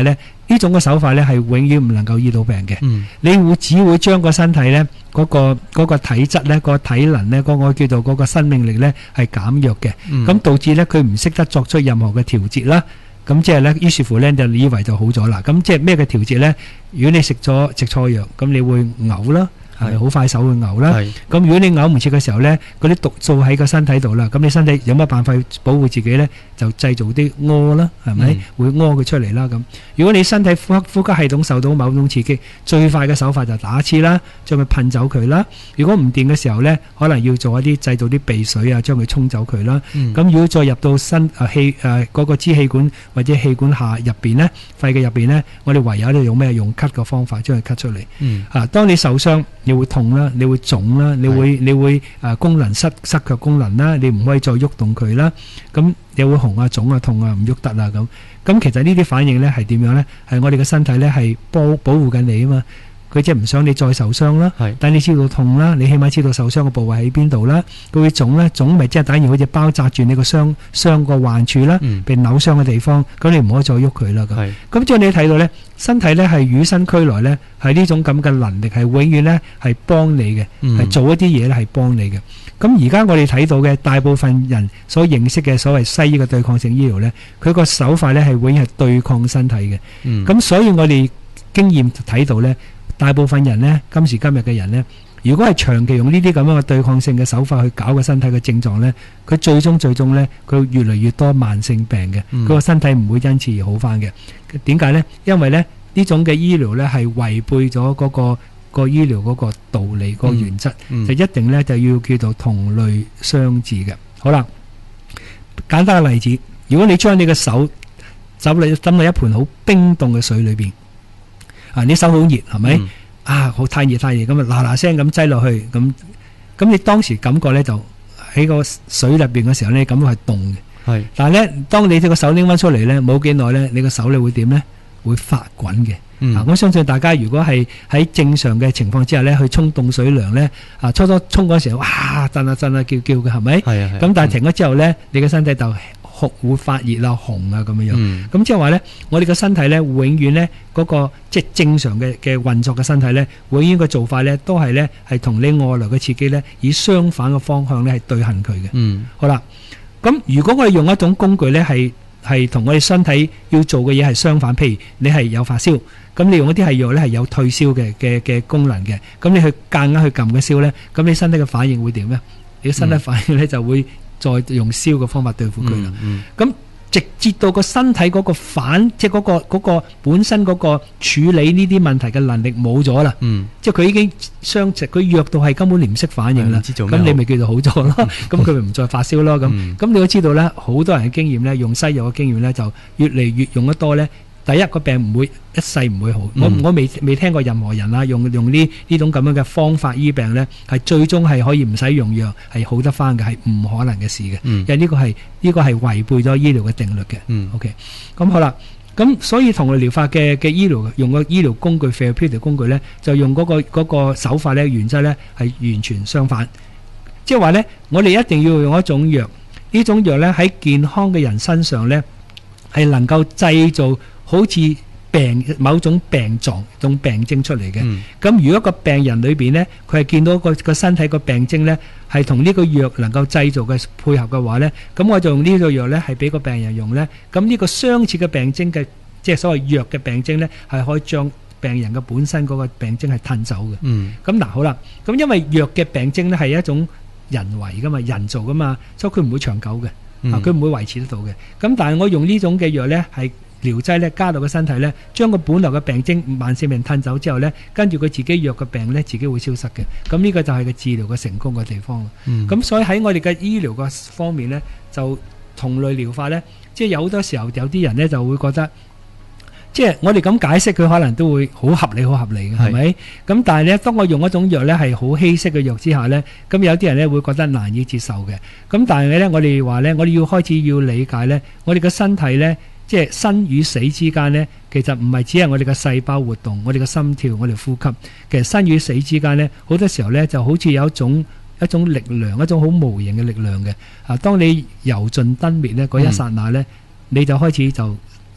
呢種嘅手法咧係永遠唔能夠醫到病嘅。 嗯你會只會將個身體咧嗰、個嗰、個體質咧、個體能咧、嗰、個叫做嗰個生命力咧係減弱嘅，咁、 嗯導致咧佢唔識得作出任何嘅調節啦。咁即係咧，於是乎咧就以為就好咗啦。咁即係咩嘅調節咧？如果你食咗食錯藥，咁你會嘔啦。係好快手會嘔啦，咁如果你嘔唔切嘅時候咧，嗰啲毒素喺個身體度啦，咁你身體有乜辦法保護自己咧？就製造啲屙啦，係咪？會屙佢出嚟啦咁。如果你身體呼吸呼吸系統受到某種刺激，最快嘅手法就打黐啦，將佢噴走佢啦。如果唔掂嘅時候咧，可能要做一啲製造啲鼻水啊，將佢沖走佢啦。咁如果再入到身啊氣誒嗰個支氣管或者氣管下入邊咧，肺嘅入邊咧，我哋唯有咧用咩？用咳嘅方法將佢咳出嚟。啊，當你受傷，你會痛啦，你會腫啦，你會你會誒功能失失卻功能啦，你唔可以再喐動佢啦，咁你會紅啊、腫啊、痛啊、唔喐得啊咁。咁其實呢啲反應咧係點樣咧？係我哋嘅身體咧係保保護緊你啊嘛。佢即係唔想你再受傷啦，但你知道痛啦，你起碼知道受傷嘅部位喺邊度啦。佢會腫咧，腫咪即係等於好似包紮住你個傷傷個患處啦，被扭傷嘅地方，咁你唔可以再喐佢啦。咁咁即係你睇到咧，身體咧係與生俱來咧係呢種咁嘅能力係永遠咧係幫你嘅，係、嗯、做一啲嘢咧係幫你嘅。咁而家我哋睇到嘅大部分人所認識嘅所謂西醫嘅對抗性醫療咧，佢個手法咧係永遠係對抗身體嘅。咁、嗯、所以我哋經驗睇到咧。大部分人呢，今時今日嘅人呢，如果係長期用呢啲咁樣嘅對抗性嘅手法去搞個身體嘅症狀呢，佢最終最終呢，佢越嚟越多慢性病嘅，佢個、嗯、身體唔會因此而好翻嘅。點解呢？因為呢呢種嘅醫療呢係違背咗嗰、嗰個、嗰個醫療嗰個道理、嗰個原則，嗯嗯、就一定呢就要叫做同類相治嘅。好啦，簡單嘅例子，如果你將你嘅手走嚟浸喺一盆好冰凍嘅水裏邊。啊！你手好熱係咪？嗯、啊，好太熱太熱咁啊！嗱嗱聲咁擠落去，咁咁你當時感覺咧就喺個水入邊嘅時候咧，感覺係凍嘅。係，但係咧，當你隻個手拎翻出嚟咧，冇幾耐咧，你個手咧會點咧？會發滾嘅。嗯、啊，我相信大家如果係喺正常嘅情況之下咧，去沖凍水涼咧，啊，初初沖嗰時候，哇，震啊震啊叫叫嘅係咪？係啊係。咁但係停咗之後咧，嗯、你嘅身體就會發熱啊、紅啊咁樣樣，咁即係話咧，我哋嘅身體咧，永遠咧嗰個即係正常嘅嘅運作嘅身體咧，永遠嘅做法咧，都係咧係同你外來嘅刺激咧，以相反嘅方向咧係對行佢嘅。嗯，好啦，咁如果我哋用一種工具咧，係係同我哋身體要做嘅嘢係相反，譬如你係有發燒，咁你用一啲係藥咧係有退燒嘅嘅嘅功能嘅，咁你去夾硬去撳嘅燒咧，咁你身體嘅反應會點咧？你嘅身體反應咧就會。再用燒嘅方法對付佢啦，咁、嗯嗯、直接到個身體嗰個反，即係嗰個嗰個本身嗰個處理呢啲問題嘅能力冇咗啦，嗯、即係佢已經傷直，佢弱到係根本唔識反應啦，咁、嗯、你咪叫做好咗咯，咁佢咪唔再發燒咯，咁咁、嗯、你都知道咧，好多人嘅經驗咧，用西藥嘅經驗咧，就越嚟越用得多咧。第一個病唔會一世唔會好，嗯、我我未未聽過任何人啊用用呢呢種咁樣嘅方法醫病咧，係最終係可以唔使用藥係好得翻嘅，係唔可能嘅事嘅，嗯、因為呢個係呢、呢個係違背咗醫療嘅定律嘅。嗯、OK，咁好啦，咁所以同類療法嘅嘅醫療用個醫療工具 therapeutic 工具咧，就用嗰、嗰個嗰個手法咧原則咧係完全相反，即係話咧，我哋一定要用一種藥，呢種藥咧喺健康嘅人身上咧係能夠製造。好似病某種病狀、種病徵出嚟嘅，咁、嗯、如果個病人裏邊呢，佢係見到個個身體個病徵呢，係同呢個藥能夠製造嘅配合嘅話呢，咁我就用呢個藥呢，係俾個病人用呢。咁呢個相似嘅病徵嘅，即係所謂藥嘅病徵呢，係可以將病人嘅本身嗰個病徵係褪走嘅。嗯，咁嗱好啦，咁因為藥嘅病徵呢係一種人為噶嘛、人造噶嘛，所以佢唔會長久嘅，嗯、啊佢唔會維持得到嘅。咁但係我用呢種嘅藥呢，係。療劑咧加到個身體咧，將個本來嘅病徵慢性病褪走之後咧，跟住佢自己藥嘅病咧，自己會消失嘅。咁呢個就係個治療嘅成功嘅地方。咁、嗯、所以喺我哋嘅醫療嘅方面咧，就同類療法咧，即係有好多時候有啲人咧就會覺得，即係我哋咁解釋佢可能都會好合理、好合理嘅，係咪？咁但係咧，當我用一種藥咧係好稀釋嘅藥之下咧，咁有啲人咧會覺得難以接受嘅。咁但係咧，我哋話咧，我哋要開始要理解咧，我哋嘅身體咧。即係生與死之間呢，其實唔係只係我哋嘅細胞活動，我哋嘅心跳，我哋呼吸。其實生與死之間呢，好多時候呢就好似有一種一種力量，一種好無形嘅力量嘅。啊，當你油盡燈滅呢嗰一剎那呢，嗯、你就開始就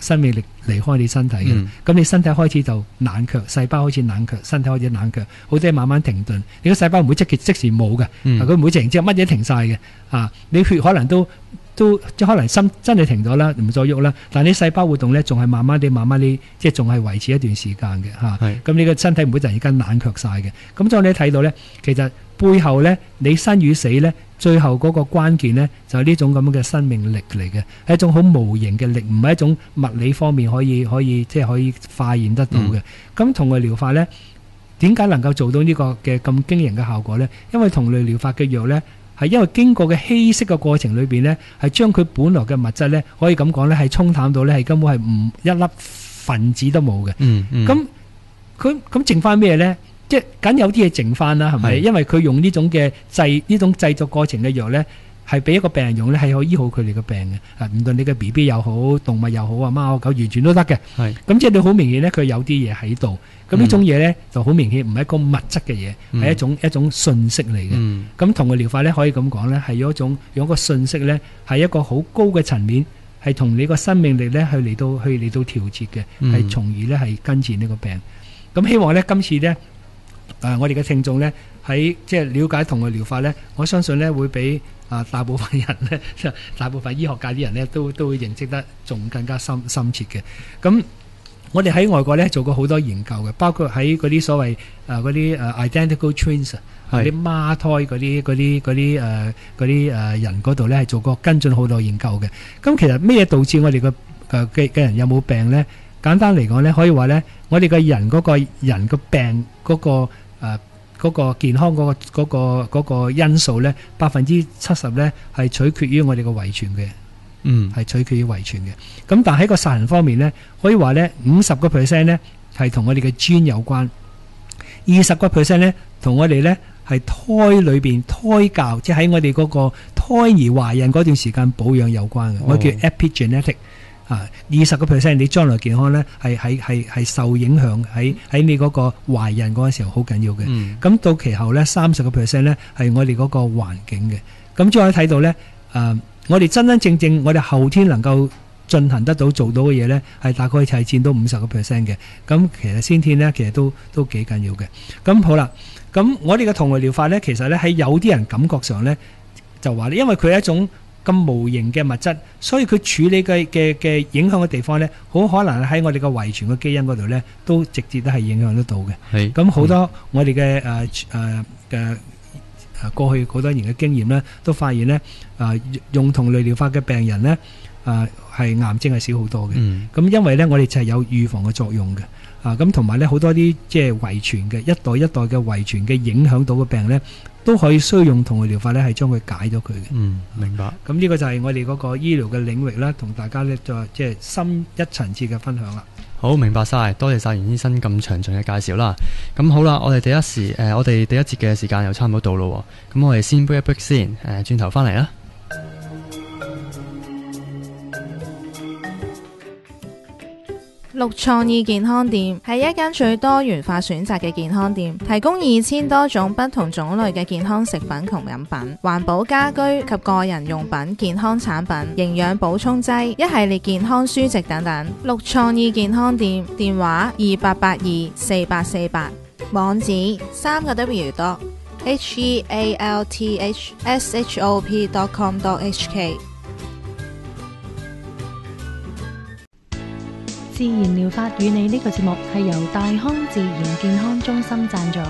生命力離開你身體嘅，咁、嗯、你身體開始就冷卻，細胞開始冷卻，身體開始冷卻，好多嘢慢慢停頓。你個細胞唔會即即時冇嘅，佢、嗯、唔會突然之間乜嘢停晒嘅。啊，你血可能都都即可能心真係停咗啦，唔再喐啦。但係你細胞活動咧，仲係慢慢地、慢慢地，即係仲係維持一段時間嘅嚇。咁你個身體唔會突然間冷卻晒嘅。咁所以你睇到咧，其實背後咧，你生與死咧，最後嗰個關鍵咧，就係呢種咁樣嘅生命力嚟嘅，係一種好無形嘅力，唔係一種物理方面可以可以即係可以化驗得到嘅。咁同類療法咧，點解能夠做到呢個嘅咁驚人嘅效果咧？因為同類療法嘅藥咧，係因為經過嘅稀釋嘅過程裏邊咧，係將佢本來嘅物質咧，可以咁講咧，係沖淡到咧，係根本係唔一粒分子都冇嘅。嗯嗯。咁佢咁剩翻咩咧？即係梗有啲嘢剩翻啦，係咪？因為佢用呢種嘅製呢種製作過程嘅藥咧，係俾一個病人用咧，係可以醫好佢哋嘅病嘅。啊，唔論你嘅 B B 又好，動物又好啊，貓狗完全都得嘅。係。咁即係你好明顯咧，佢有啲嘢喺度。咁呢種嘢咧就好明顯唔係一個物質嘅嘢，係、嗯、一種一種信息嚟嘅。咁、嗯、同個療法咧可以咁講咧，係有一種用一個信息咧，係一個好高嘅層面，係同你個生命力咧去嚟到去嚟到調節嘅，係、嗯、從而咧係根治呢個病。咁希望咧今次咧。誒、呃，我哋嘅聽眾咧，喺即係了解同類療法咧，我相信咧會比啊、呃、大部分人咧，大部分醫學界啲人咧，都都會認識得仲更加深深切嘅。咁我哋喺外國咧做過好多研究嘅，包括喺嗰啲所謂誒嗰啲誒 identical twins 嗰啲孖胎嗰啲嗰啲嗰啲誒嗰啲誒人嗰度咧係做過跟進好多研究嘅。咁其實咩嘢導致我哋個誒嘅嘅人有冇病咧？簡單嚟講咧，可以話咧，我哋嘅人嗰個人個病嗰個誒嗰個健康嗰個嗰個嗰個因素咧，百分之七十咧係取決於我哋嘅遺傳嘅，嗯，係取決於遺傳嘅。咁但係喺個殺人方面咧，可以話咧五十個 percent 咧係同我哋嘅 gene 有關，二十個 percent 咧同我哋咧係胎裏邊胎教，即係喺我哋嗰個胎兒懷孕嗰段時間保養有關嘅，我叫 epigenetic。啊，二十個 percent 你將來健康咧係係係係受影響，喺喺你嗰個懷孕嗰個時候好緊要嘅。咁、嗯、到其後咧三十個 percent 咧係我哋嗰個環境嘅。咁再可以睇到咧，誒、呃，我哋真真正正我哋後天能夠進行得到做到嘅嘢咧，係大概係佔到五十個 percent 嘅。咁其實先天咧其實都都幾緊要嘅。咁好啦，咁我哋嘅同類療法咧，其實咧喺有啲人感覺上咧就話咧，因為佢係一種咁無形嘅物質，所以佢處理嘅嘅嘅影響嘅地方咧，好可能喺我哋嘅遺傳嘅基因嗰度咧，都直接都係影響得到嘅。係咁好多我哋嘅誒誒嘅誒過去好多年嘅經驗咧，都發現咧誒、呃、用同類療法嘅病人咧誒係癌症係少好多嘅。咁、嗯、因為咧我哋就係有預防嘅作用嘅。啊咁同埋咧好多啲即係遺傳嘅一代一代嘅遺傳嘅影響到嘅病咧，都可以需要用同類療法咧，係將佢解咗佢嘅。嗯，明白。咁呢個就係我哋嗰個醫療嘅領域啦，同大家咧再即係深一層次嘅分享啦。 好，明白晒，多謝晒袁醫生咁詳盡嘅介紹啦。咁好啦，我哋第一時誒、呃，我哋第一節嘅時間又差唔多到咯。咁我哋先 break 一 break 先，誒、呃，轉頭翻嚟啦。 綠創意健康店係一間最多元化選擇嘅健康店，提供二千多種不同種類嘅健康食品同飲品、環保家居及個人用品、健康產品、營養補充劑、一系列健康書籍等等。綠創意健康店電話二八八二四八四八，網址三個 W dot H E A L T H S H O P dot com dot H K。 自然療法與你呢個節目係由大康自然健康中心贊助。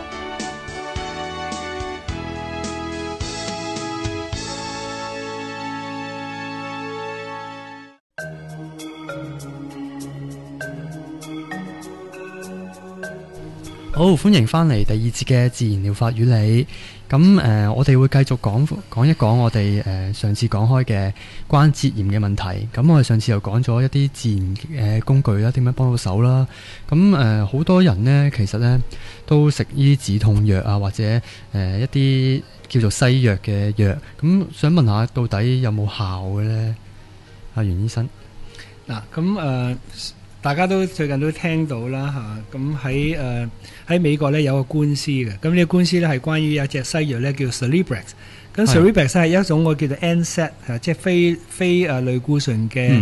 好，歡迎翻嚟第二節嘅自然療法與你。咁誒、呃，我哋會繼續講講一講我哋誒、呃、上次講開嘅關節炎嘅問題。咁我哋上次又講咗一啲自然誒工具啦，點樣幫到手啦。咁誒，好多人呢，其實呢都食呢啲止痛藥啊，或者誒、呃、一啲叫做西藥嘅藥。咁想問下，到底有冇效嘅呢？阿袁醫生， 嗱，咁誒。大家都最近都聽到啦嚇，咁喺誒喺美國咧有個官司嘅，咁呢個官司咧係關於有一隻西藥咧叫 Celebrex， 咁 Celebrex 係一種我叫做 N SAID 嚇，即係非非誒類固醇嘅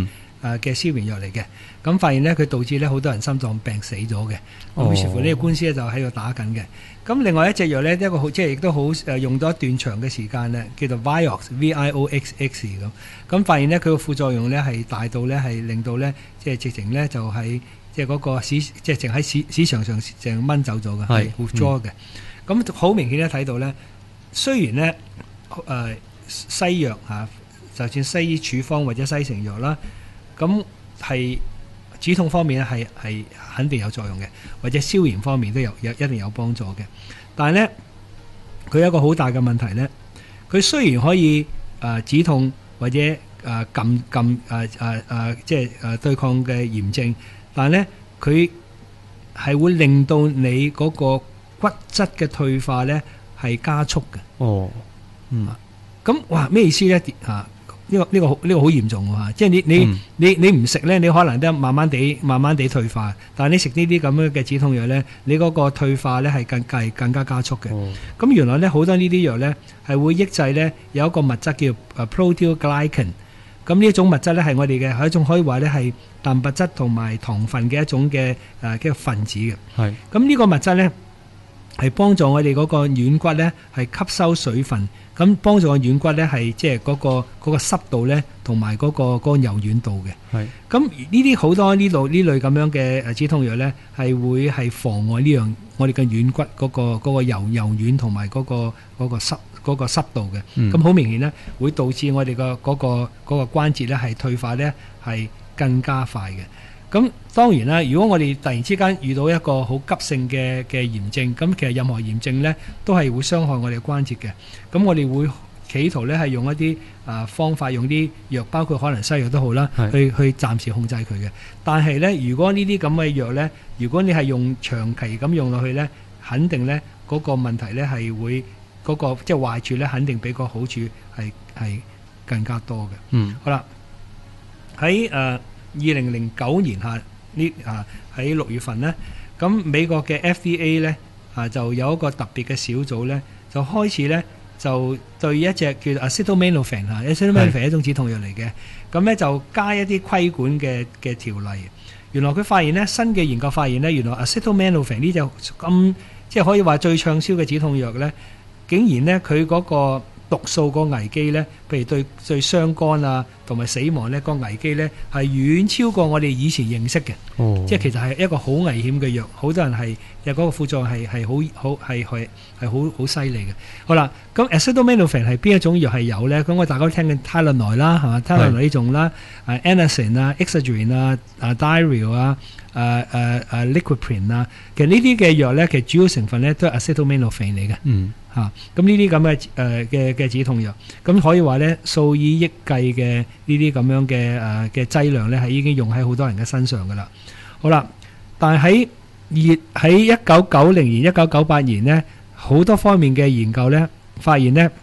誒嘅消炎藥嚟嘅。咁發現咧佢導致咧好多人心臟病死咗嘅。 哦於是乎呢個官司咧就喺度打緊嘅。咁另外一隻藥咧，一個好即係亦都好誒用咗一段長嘅時間咧，叫做 Vioxx V I O X X 咁。咁發現咧佢個副作用咧係大到咧係令到咧即係直情咧就喺即係嗰個市即係淨喺市市場上淨掹走咗嘅，係 withdraw 嘅。咁好明顯咧睇到咧，雖然咧誒、呃、西藥嚇、啊，就算西醫處方或者西成藥啦，咁係止痛方面咧係係肯定有作用嘅，或者消炎方面都有有一定有幫助嘅。但係咧，佢有一個好大嘅問題咧，佢雖然可以誒、呃、止痛或者誒撳撳誒誒誒即係誒、呃、對抗嘅炎症，但係咧佢係會令到你嗰個骨質嘅退化咧係加速嘅。 哦，嗯， 咁哇咩意思咧？嚇！呢、這個呢、這個呢、這個好嚴重喎，即係你你、嗯、你你唔食咧，你可能都慢慢地慢慢地退化。但係你食呢啲咁樣嘅止痛藥咧，你嗰個退化咧係更加更加加速嘅。咁、哦、原來咧好多呢啲藥咧係會抑制咧有一個物質叫 proteoglycan。咁呢一種物質咧係我哋嘅係一種可以話咧係蛋白質同埋糖分嘅一種嘅誒嘅分子嘅。係。咁呢個物質咧係幫助我哋嗰個軟骨咧係吸收水分。咁幫助個軟骨咧係即係嗰個嗰個濕度咧，同埋嗰個嗰個柔軟度嘅。係。咁呢啲好多呢度呢類咁樣嘅誒止痛藥咧，係會係妨礙呢樣我哋嘅軟骨嗰個嗰個柔柔軟同埋嗰個嗰個濕嗰個濕度嘅。咁好明顯咧，會導致我哋個嗰個嗰個關節咧係退化咧係更加快嘅。咁當然啦，如果我哋突然之間遇到一個好急性嘅嘅炎症，咁其實任何炎症咧都係會傷害我哋關節嘅。咁我哋會企圖咧係用一啲啊、呃、方法，用啲藥，包括可能西藥都好啦，去去暫時控制佢嘅。但係咧，如果呢啲咁嘅藥咧，如果你係用長期咁用落去咧，肯定咧嗰、那個問題咧係會嗰、那個即係壞處咧，肯定比個好處係係更加多嘅。嗯，好啦，喺誒二零零九年下呢啊喺六月份呢，咁美國嘅 F D A 呢啊就有一個特別嘅小組呢，就開始呢就對一隻叫 acetaminophen 嚇 acetaminophen 係一種止痛藥嚟嘅，咁呢就加一啲規管嘅嘅條例。原來佢發現呢，新嘅研究發現呢，原來 acetaminophen 呢隻咁即係可以話最暢銷嘅止痛藥呢，竟然呢佢嗰個毒素個危機咧，譬如對對傷肝啊同埋死亡咧個危機咧，係遠超過我哋以前認識嘅。哦，即係其實係一個好危險嘅藥，好多人係有嗰個副作用係係好好係係係好好犀利嘅。好啦，咁 acetaminophen 係邊一種藥係有咧？咁我大家都聽緊泰倫萊啦，係嘛？泰倫萊呢種啦，誒 Anacin 啊、Excedrin 啊、啊 Diaryl 啊、誒誒誒 Liquiprin 啊，其實呢啲嘅藥咧，其實主要成分咧都係 acetaminophen 嚟嘅。嗯。嚇，咁呢啲咁嘅誒嘅嘅止痛藥，咁可以話咧數以億計嘅呢啲咁樣嘅誒嘅劑量咧，係已經用喺好多人嘅身上噶啦。好啦，但係喺二喺一九九零年、一九九八年呢，好多方面嘅研究咧，發現咧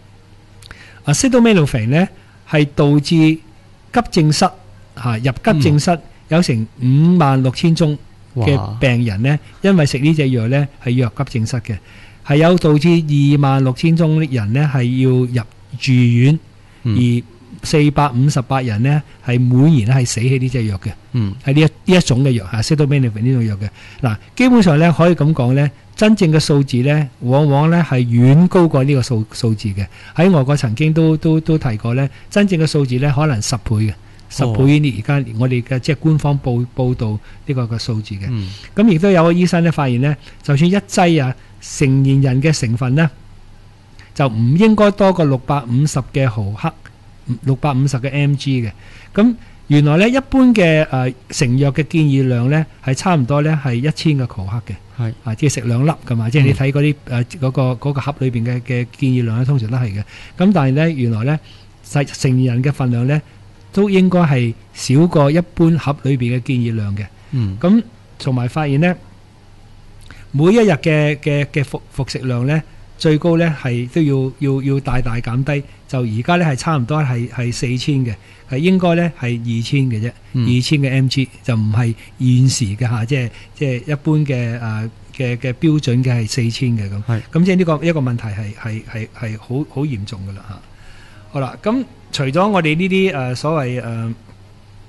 ，acetaminophen咧係導致急症室嚇入急症室有成五萬六千宗嘅病人咧，因為食呢隻藥咧係要入急症室嘅。係有導致二萬六千宗的人呢係要入住院，嗯、而四百五十八人呢係每年係死喺呢隻藥嘅，係呢一呢一種嘅藥嚇 acetaminophen 呢種藥嘅。嗱，基本上呢可以咁講呢，真正嘅數字呢往往呢係遠高過呢個數數字嘅。喺外國曾經都都都提過呢，真正嘅數字呢可能十倍嘅，十倍於而家我哋嘅即係官方報報導呢個嘅數字嘅。咁亦都有個醫生呢發現呢，就算一劑啊，成年人嘅成分呢，就唔應該多過六百五十嘅毫克，六百五十嘅 mg 嘅。咁原來呢，一般嘅誒成藥嘅建議量呢，係差唔多呢係一千個毫克嘅。係啊，即係食兩粒㗎嘛。即係你睇嗰啲誒嗰個嗰個盒裏邊嘅嘅建議量咧，通常都係嘅。咁但係呢，原來呢，細成年人嘅份量呢，都應該係少過一般盒裏邊嘅建議量嘅。嗯。咁同埋發現呢，每一日嘅嘅嘅服服食量咧，最高咧係都要要要大大減低，就而家咧係差唔多係係四千嘅，係應該咧係二千嘅啫，二千嘅 mg 就唔係現時嘅嚇，即係即係一般嘅誒嘅嘅標準嘅係四千嘅咁。係咁即係呢個一個問題係係係係好好嚴重噶啦嚇。好啦，咁除咗我哋呢啲誒所謂誒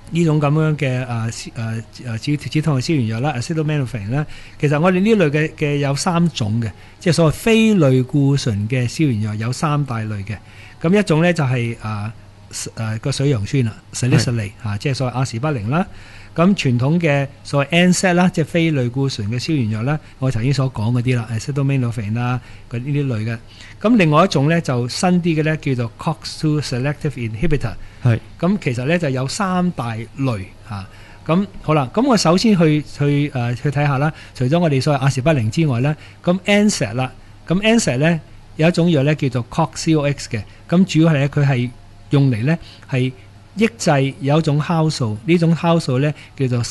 呢種咁樣嘅誒誒誒止止痛嘅消炎藥啦 acetaminophen 啦，其實我哋呢類嘅嘅有三種嘅，即係所謂非類固醇嘅消炎藥有三大類嘅。咁一種咧就係誒誒個水楊酸啦 ，salicylate 嚇，即係所謂阿士巴靈啦。咁傳統嘅所謂 N SAID 啦，即係非類固醇嘅消炎藥啦，我頭先所講嗰啲啦 acetaminophen 啦，嗰呢啲類嘅。咁另外一種咧就新啲嘅咧叫做 C O X 二 selective inhibitor。係。咁其實咧就有三大類嚇。咁好啦，咁我首先去去誒、呃、去睇下啦。除咗我哋所謂阿士巴靈之外咧，咁 N SAID 啦，咁 N SAID 咧有一種藥咧叫做 C O X C O X 嘅。咁主要係咧佢係用嚟咧係抑制有一種酵素，呢種酵素咧叫做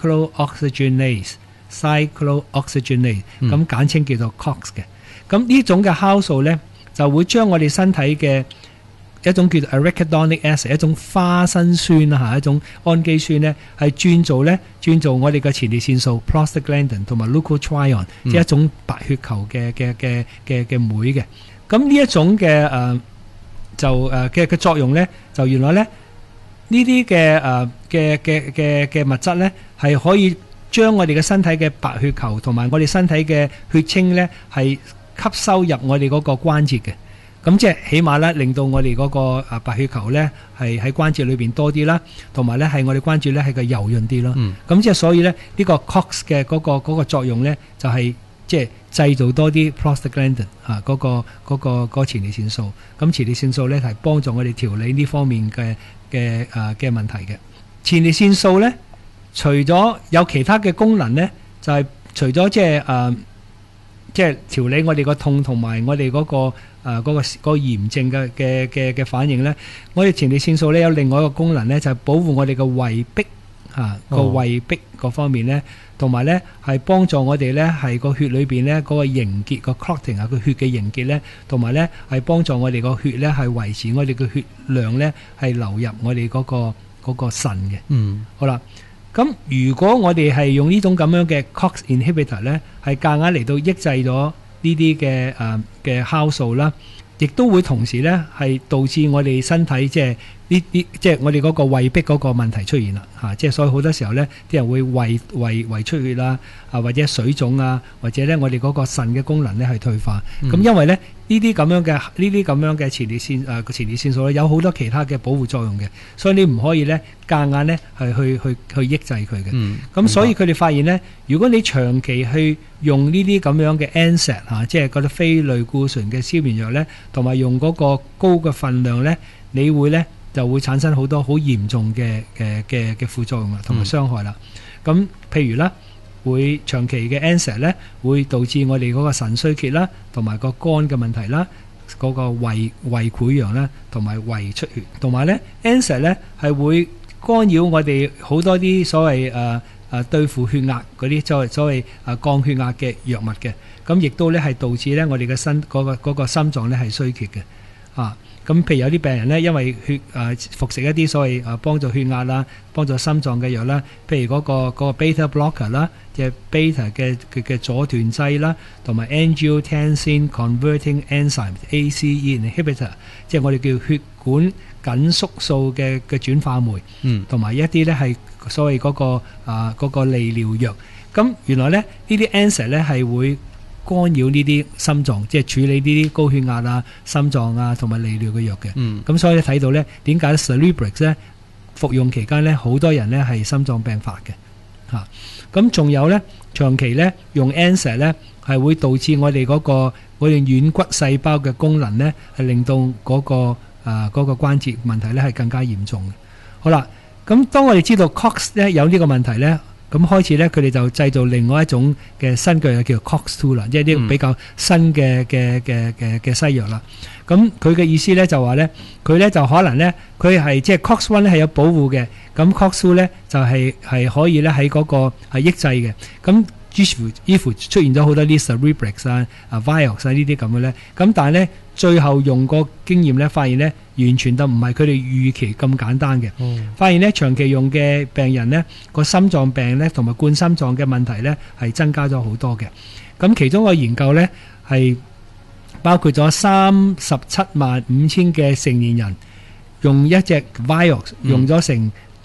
cyclooxygenase，cyclooxygenase 咁簡稱叫做 C O X 嘅。咁呢種嘅酵素咧就會將我哋身體嘅一種叫做 arachidonic acid 一種花生酸啊嚇，一種氨基酸咧係轉做咧轉做我哋嘅前列腺素 prostaglandin 同埋 leukotriene，即係一種白血球嘅嘅嘅嘅嘅酶嘅。咁呢一種嘅誒、呃、就誒嘅嘅作用咧，就原來咧呢啲嘅誒嘅嘅嘅嘅物質咧係可以將我哋嘅身體嘅白血球同埋我哋身體嘅血清咧係吸收入我哋嗰個關節嘅。咁即係起碼咧，令到我哋嗰個啊白血球咧係喺關節裏邊多啲啦，同埋咧係我哋關節咧係個柔潤啲咯。咁即係所以咧呢個 C O X 嘅嗰個嗰個作用咧就係即係製造多啲 prostaglandin 啊嗰個嗰個嗰個前列腺素。咁前列腺素咧係幫助我哋調理呢方面嘅嘅啊嘅問題嘅。前列腺素咧除咗有其他嘅功能咧，就係除咗即係誒即係調理我哋個痛同埋我哋嗰個。誒、呃、嗰、那個嗰、那個炎症嘅嘅嘅嘅反應咧，我哋前列腺素咧有另外一個功能咧，就係、是、保護我哋嘅胃壁嚇個胃壁嗰方面咧，同埋咧係幫助我哋咧係個血裏邊咧嗰個凝結個 clotting 啊個血嘅凝結咧，同埋咧係幫助我哋個血咧係維持我哋嘅血量咧係流入我哋嗰、那個嗰、那個腎嘅。嗯，好啦，咁如果我哋係用呢種咁樣嘅 C O X inhibitor 咧，係夾硬嚟到抑制咗呢啲嘅誒嘅酵素啦，亦都會同時咧係導致我哋身體即係呢啲即係我哋嗰個胃壁嗰個問題出現啦嚇，即係所以好多時候咧，啲人會胃胃胃出血啦，啊或者水腫啊，或者咧我哋嗰個腎嘅功能咧係退化。咁、嗯、因為咧呢啲咁樣嘅呢啲咁樣嘅前列腺誒個前列腺素咧有好多其他嘅保護作用嘅，所以你唔可以咧夾硬咧係去去去抑制佢嘅。咁、嗯、所以佢哋發現咧，如果你長期去用呢啲咁樣嘅 N SAID 嚇，即係嗰啲非類固醇嘅消炎藥咧，同埋用嗰個高嘅分量咧，你會咧就會產生好多好嚴重嘅嘅嘅嘅副作用啦，同埋傷害啦。咁、嗯、譬如啦，會長期嘅 N SAID 咧，會導致我哋嗰個腎衰竭啦，同埋個肝嘅問題啦，嗰、嗰個胃胃潰瘍啦，同埋胃出血，同埋咧 N SAID 咧係會干擾我哋好多啲所謂誒誒、呃、對付血壓嗰啲所謂所謂誒降血壓嘅藥物嘅，咁亦都咧係導致咧我哋嘅身嗰、嗰個嗰個心臟咧係衰竭嘅啊。咁譬如有啲病人咧，因為血誒、呃、服食一啲所謂誒幫助血壓啦、幫助心臟嘅藥啦，譬如嗰、嗰個嗰個 beta blocker 啦，即係 beta 嘅嘅嘅阻斷劑啦，同埋 angiotensin converting enzyme A C E inhibitor， 即係我哋叫血管緊縮素嘅嘅轉化酶，嗯，同埋一啲咧係所謂嗰、嗰個啊嗰、嗰個利尿藥。咁原來咧呢啲 N SAID 咧係會干擾呢啲心臟，即係處理呢啲高血壓啊、心臟啊同埋利尿嘅藥嘅。嗯，咁所以睇到咧，點解 Celebrex 咧服用期間咧，好多人咧係心臟病發嘅嚇。咁、啊、仲有咧，長期咧用 N SAID 咧係會導致我哋嗰、嗰個我哋軟骨細胞嘅功能咧係令到嗰、嗰個啊嗰、嗰個關節問題咧係更加嚴重嘅。好啦，咁當我哋知道 C O X 咧有呢個問題咧。咁開始咧，佢哋就製造另外一種嘅新嘅藥叫 C O X 二啦，即係啲比較新嘅嘅嘅嘅嘅西藥啦。咁佢嘅意思咧就話咧，佢咧就可能咧，佢係即係 C O X 一咧係有保護嘅，咁 C O X 二咧就係係可以咧喺嗰個係抑制嘅。咁於是乎，於是出現咗好多啲 Celebrex 啊、啊 Vioxx 啊呢啲咁嘅咧。咁但係咧，最後用個經驗咧，發現咧完全都唔係佢哋預期咁簡單嘅。嗯、發現咧長期用嘅病人咧個心臟病咧同埋冠心臟嘅問題咧係增加咗好多嘅。咁其中個研究咧係包括咗三十七萬五千嘅成年人用一隻 Vioxx 用咗成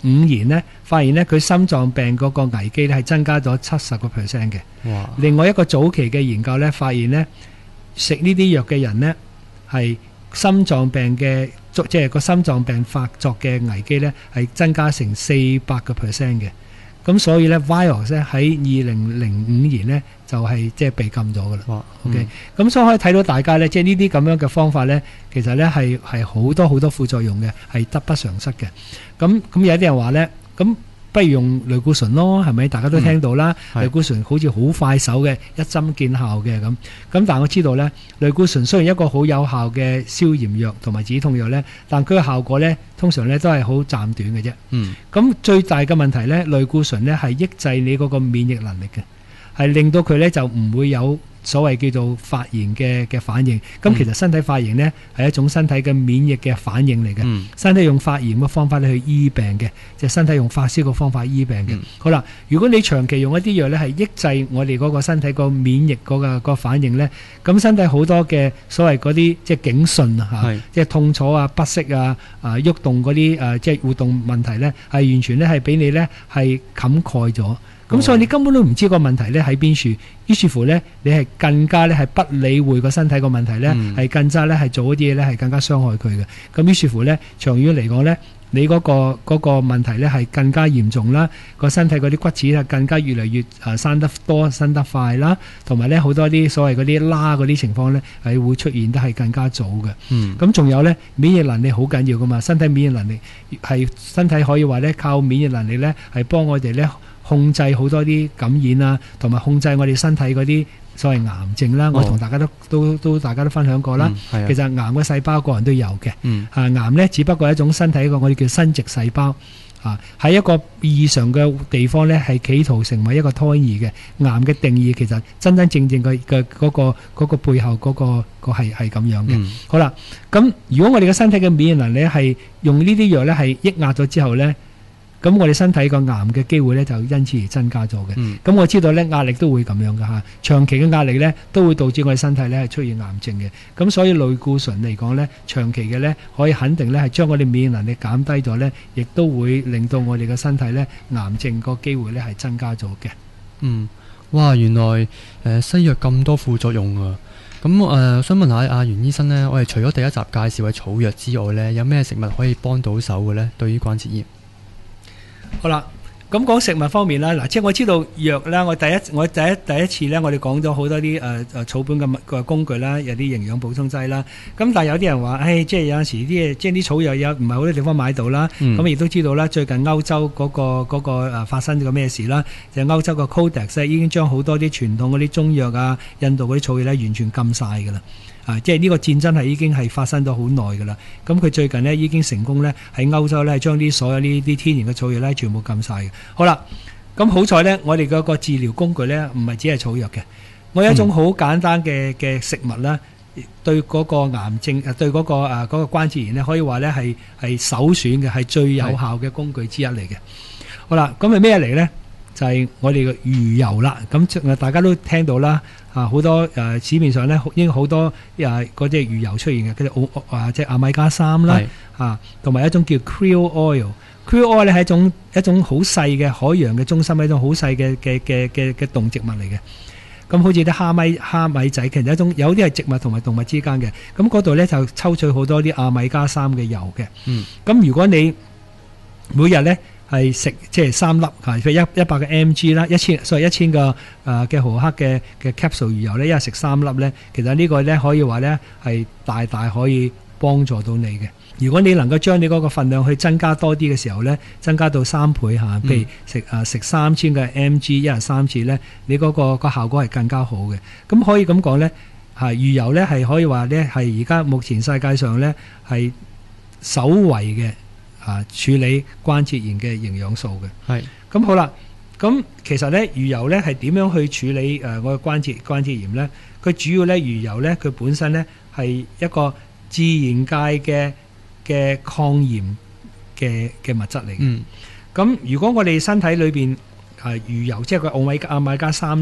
五年呢，發現呢佢心臟病嗰個危機咧係增加咗七十個 percent 嘅。 哇！ 另外一個早期嘅研究咧，發現呢食呢啲藥嘅人呢係心臟病嘅，即係個心臟病發作嘅危機咧係增加成四百個 percent 嘅。咁所以咧 Vioxx 咧喺二零零五年咧就係即係被禁咗噶啦。 哇 OK，咁、 嗯、 所以可以睇到大家咧，即係呢啲咁樣嘅方法咧，其實咧係係好多好多副作用嘅，係得不償失嘅。咁咁有啲人話咧，咁不如用類固醇咯，係咪？大家都聽到啦， 嗯、 類固醇好似好快手嘅，一針見效嘅咁。咁但係我知道咧，類固醇雖然一個好有效嘅消炎藥同埋止痛藥咧，但佢嘅效果咧通常咧都係好暫短嘅啫。 嗯。 咁最大嘅問題咧，類固醇咧係抑制你嗰個免疫能力嘅，係令到佢咧就唔會有所謂叫做發炎嘅嘅反應。咁其實身體發炎呢係一種身體嘅免疫嘅反應嚟嘅。 嗯、 身體用發炎嘅方法咧去醫病嘅，即係身體用發燒嘅方法醫病嘅。 嗯、 好啦，如果你長期用一啲藥咧係抑制我哋嗰個身體個免疫嗰個個反應咧，咁身體好多嘅所謂嗰啲即係警訊啊，即係痛楚啊、不適啊、啊喐動嗰啲誒即係活動問題咧，係完全咧係俾你咧係冚蓋咗。咁、嗯、所以你根本都唔知個問題咧喺邊處，於是乎咧你係更加咧係不理會個身體個問題咧，係、嗯、更加咧係做一啲嘢咧係更加傷害佢嘅。咁於是乎咧長遠嚟講咧，你嗰、嗰個嗰、嗰個問題咧係更加嚴重啦，個身體嗰啲骨齒係更加越嚟越誒生得多、生得快啦，同埋咧好多啲所謂嗰啲拉嗰啲情況咧係會出現得係更加早嘅。嗯，咁仲有咧免疫能力好緊要噶嘛，身體免疫能力係身體可以話咧靠免疫能力咧係幫我哋咧控制好多啲感染啊，同埋控制我哋身體嗰啲所謂癌症啦。哦、我同大家都都都大家都分享過啦。嗯、其實癌嘅細胞個人都有嘅。嗯、啊，癌呢只不過係一種身體一個我哋叫生殖細胞啊，喺一個異常嘅地方呢，係企圖成為一個胎兒嘅。癌嘅定義其實真真正正嘅嘅嗰個嗰個背後嗰個個係係咁樣嘅。嗯、好啦，咁如果我哋嘅身體嘅免疫能力係用呢啲藥呢係抑壓咗之後呢。咁我哋身體個癌嘅機會咧就因此而增加咗嘅。咁、嗯、我知道咧壓力都會咁樣嘅嚇，長期嘅壓力咧都會導致我哋身體咧係出現癌症嘅。咁所以類固醇嚟講咧，長期嘅咧可以肯定咧係將我哋免疫能力減低咗咧，亦都會令到我哋嘅身體咧癌症個機會咧係增加咗嘅。 嗯，哇！原來誒、呃、西藥咁多副作用啊！咁誒、呃，想問下阿袁醫生呢，我哋除咗第一集介紹嘅草藥之外咧，有咩食物可以幫到手嘅咧？對於關節炎？ 好啦，咁講食物方面啦，嗱，即係我知道藥啦，我第一我第一第一次咧，我哋講咗好多啲誒誒草本嘅嘅工具啦，有啲營養補充劑啦。咁但係有啲人話，誒、哎，即係有陣時啲嘢，即係啲草藥有唔係好多地方買到啦。咁亦、嗯、都知道啦，最近歐洲嗰、那個嗰、那個誒發生咗咩事啦？就係、歐洲個 Codex 已經將好多啲傳統嗰啲中藥啊、印度嗰啲草藥咧，完全禁晒㗎啦。啊！即係呢個戰爭係已經係發生咗好耐㗎啦。咁佢最近呢已經成功咧喺歐洲咧將啲所有呢啲天然嘅草藥咧全部禁晒嘅。好啦，咁好彩咧，我哋嗰個治療工具咧唔係只係草藥嘅。我有一種好簡單嘅嘅食物啦，對嗰個癌症誒對嗰個誒嗰個關節炎咧，可以話咧係係首選嘅，係最有效嘅工具之一嚟嘅。好啦，咁係咩嚟咧？就係我哋嘅魚油啦。咁大家都聽到啦。啊，好多誒、呃、市面上咧已經好多誒嗰隻魚油出現嘅，嗰啲奧啊即係亞米加三啦，啊同埋一種叫 krill oil。krill oil 咧係一種一種好細嘅海洋嘅中心，一種好細嘅嘅嘅嘅嘅動植物嚟嘅。咁好似啲蝦米蝦米仔，其實一種有啲係植物同埋動物之間嘅。咁嗰度咧就抽取好多啲亞米加三嘅油嘅。嗯。咁如果你每日咧，係食即係三粒，係譬如一一百個 mg 啦，一千所以一千個誒嘅毫克嘅嘅 capsule 魚油咧，一日食三粒咧，其實呢個咧可以話咧係大大可以幫助到你嘅。如果你能夠將你嗰個份量去增加多啲嘅時候咧，增加到三倍嚇，譬如食誒食三千個 mg 一日三次咧，你嗰個個效果係更加好嘅。咁可以咁講咧，係魚油咧係可以話咧係而家目前世界上咧係首位嘅。啊！處理關節炎嘅營養素嘅，係咁是好啦。咁其實咧，魚油咧係點樣去處理誒、呃、我嘅關節關節炎咧？佢主要咧魚油咧，佢本身咧係一個自然界嘅嘅抗炎嘅嘅物質嚟嘅。嗯，咁如果我哋身體裏邊誒魚油，即係個奧米加亞米加三咧，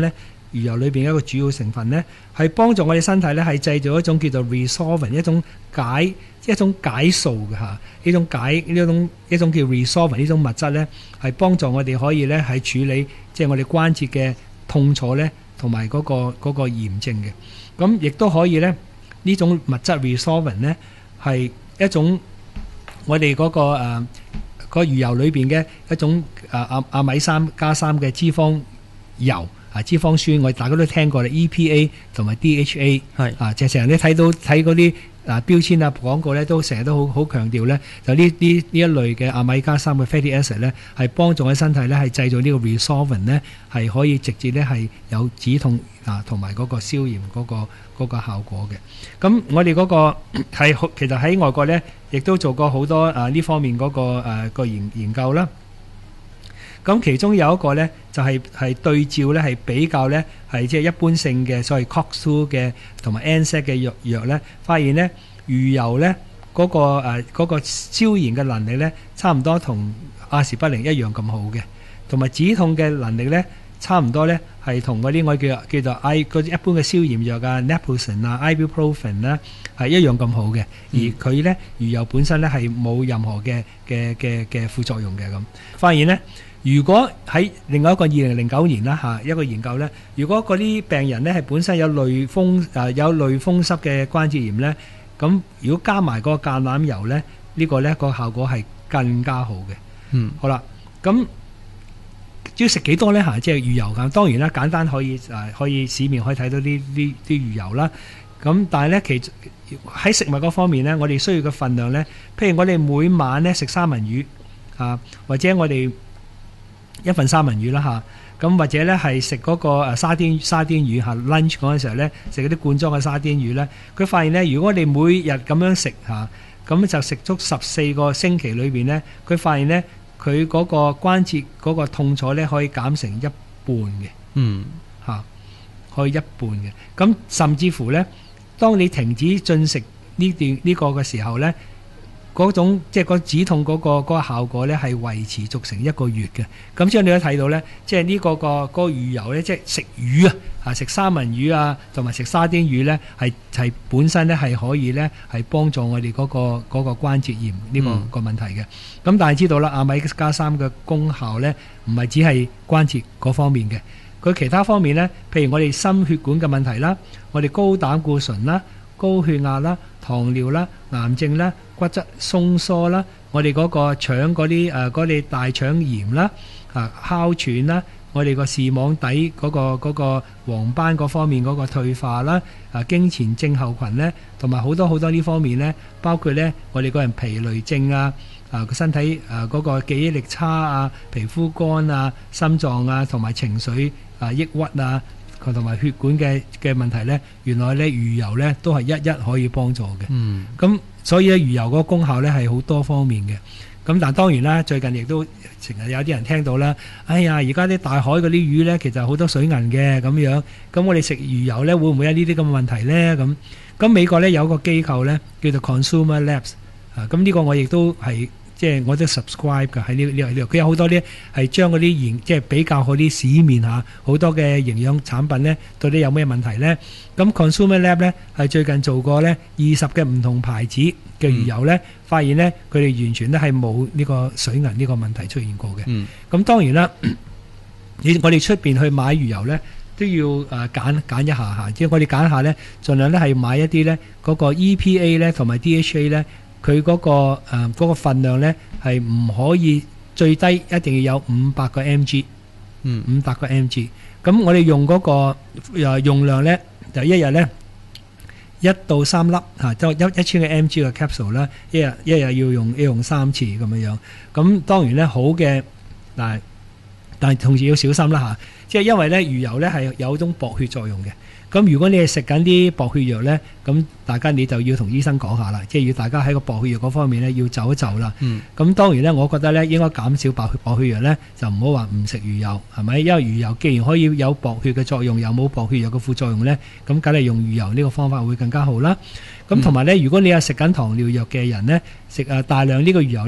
魚油裏邊一個主要成分呢，係幫助我哋身體呢係製造一種叫做 resolvin 一種解一種解數嘅嚇，呢種解呢種一種叫 resolvin 呢種物質呢，係幫助我哋可以呢係處理即係、就是、我哋關節嘅痛楚呢，同埋嗰個嗰、那個炎症嘅。咁亦都可以呢，呢種物質 resolvin 呢係一種我哋嗰、那個誒、呃那個魚油裏邊嘅一種誒阿阿米三加三嘅脂肪油啊，脂肪酸我哋大家都聽過啦 ，E P A 同埋 D H A 係啊，就成日你睇到睇嗰啲啊標籤啊廣告咧，都成日都好好強調咧，就呢呢呢一類嘅阿米加三嘅 fatty acid 咧，係幫助我哋身體咧係製造呢個 resolvin 咧，係可以直接咧係有止痛啊同埋嗰個消炎嗰個嗰個效果嘅。咁我哋嗰個係好，其實喺外國咧，亦都做過好多啊呢方面嗰個誒個研研究啦。咁其中有一個咧，就係係對照咧，係比較咧，係即係一般性嘅所謂 C O X 二嘅同埋 N SAID 嘅藥藥咧，發現咧魚油咧嗰個誒嗰個消炎嘅能力咧，差唔多同阿士匹靈一樣咁好嘅，同埋止痛嘅能力咧，差唔多咧係同嗰啲我叫叫做 I 嗰啲一般嘅消炎藥啊 Naproxen 啊 Ibuprofen 啦係一樣咁好嘅，而佢咧魚油本身咧係冇任何嘅嘅嘅嘅副作用嘅咁，發現咧。如果喺另外一個二零零九年啦嚇一個研究咧，如果嗰啲病人咧係本身有類風誒有類風濕嘅關節炎咧，咁如果加埋個橄欖油咧，呢個咧個效果係更加好嘅。嗯，好啦，咁要食幾多咧嚇？即係魚油咁，當然啦，簡單可以誒可以市面可以睇到呢呢啲魚油啦。咁但係咧，其喺食物嗰方面咧，我哋需要嘅份量咧，譬如我哋每晚咧食三文魚啊，或者我哋一份三文魚啦嚇，咁或者咧係食嗰個誒沙甸沙甸魚嚇 lunch 嗰陣時候咧，食嗰啲罐裝嘅沙甸魚咧，佢發現咧，如果我哋每日咁樣食嚇，咁就食足十四個星期裏邊咧，佢發現咧，佢嗰個關節嗰個痛楚咧可以減成一半嘅，嗯嚇，可以一半嘅。咁甚至乎咧，當你停止進食呢段呢個嘅時候咧，嗰種即係個止痛嗰個嗰個效果咧，係維持續成一個月嘅。咁所以你都睇到咧，即係呢個個嗰個魚油咧，即係食魚啊，啊食三文魚啊，同埋食沙甸魚咧，係係本身咧係可以咧係幫助我哋嗰個嗰個關節炎呢個個問題嘅。咁但係知道啦，阿米加三嘅功效咧，唔係只係關節嗰方面嘅，佢其他方面咧，譬如我哋心血管嘅問題啦，我哋高膽固醇啦、高血壓啦、糖尿啦、癌症啦、骨質鬆疏啦，我哋嗰個腸嗰啲誒嗰啲大腸炎啦、啊哮喘啦，我哋個視網底嗰個嗰個黃斑嗰方面嗰個退化啦，啊經前症候群咧，同埋好多好多呢方面咧，包括咧我哋個人疲累症啊，啊個身體誒嗰個記憶力差啊、皮膚乾啊、心臟啊，同埋情緒啊抑鬱啊。同埋血管嘅嘅問題咧，原來咧魚油咧都係一一可以幫助嘅。嗯，咁所以咧魚油嗰個功效咧係好多方面嘅。咁但係當然啦，最近亦都成日有啲人聽到啦，哎呀，而家啲大海嗰啲魚咧其實好多水銀嘅咁樣，咁我哋食魚油咧會唔會有呢啲咁嘅問題咧？咁咁美國咧有個機構咧叫做 Consumer Labs 啊，咁呢個我亦都係。即係我都 subscribe 㗎喺呢呢呢度，佢有好多啲係將嗰啲營即係比較嗰啲市面下好多嘅營養產品咧，到底有咩問題咧？咁 Consumer Lab 咧係最近做過咧二十嘅唔同牌子嘅魚油咧，嗯、發現咧佢哋完全咧係冇呢個水銀呢個問題出現過嘅。咁、嗯、當然啦，你我哋出邊去買魚油咧都要誒揀揀一下下，即係我哋揀下咧，盡量咧係買一啲咧嗰個 E P A 咧同埋 D H A 咧。佢嗰、嗰個誒、呃嗰個、份量咧係唔可以最低一定要有五百個 mg， 嗯，五百個 mg。咁我哋用嗰、嗰個、呃、用量咧就一日咧一到三粒嚇，即、啊、係一一千個 mg 嘅 capsule 啦，一日一日要用要用三次咁樣樣。咁當然咧好嘅，但係但係同時要小心啦嚇，即、啊、係因為咧魚油咧係有一種薄血作用嘅。咁如果你係食緊啲薄血藥咧，咁大家你就要同醫生講下啦，即係要大家喺個薄血藥嗰方面咧要走一走啦。咁、嗯、當然咧，我覺得咧應該減少薄血薄血藥咧，就唔好話唔食魚油，係咪？因為魚油既然可以有薄血嘅作用，又冇薄血藥嘅副作用咧，咁梗係用魚油呢個方法會更加好啦。咁同埋咧，如果你係食緊糖尿藥嘅人咧，食誒大量呢個魚油咧，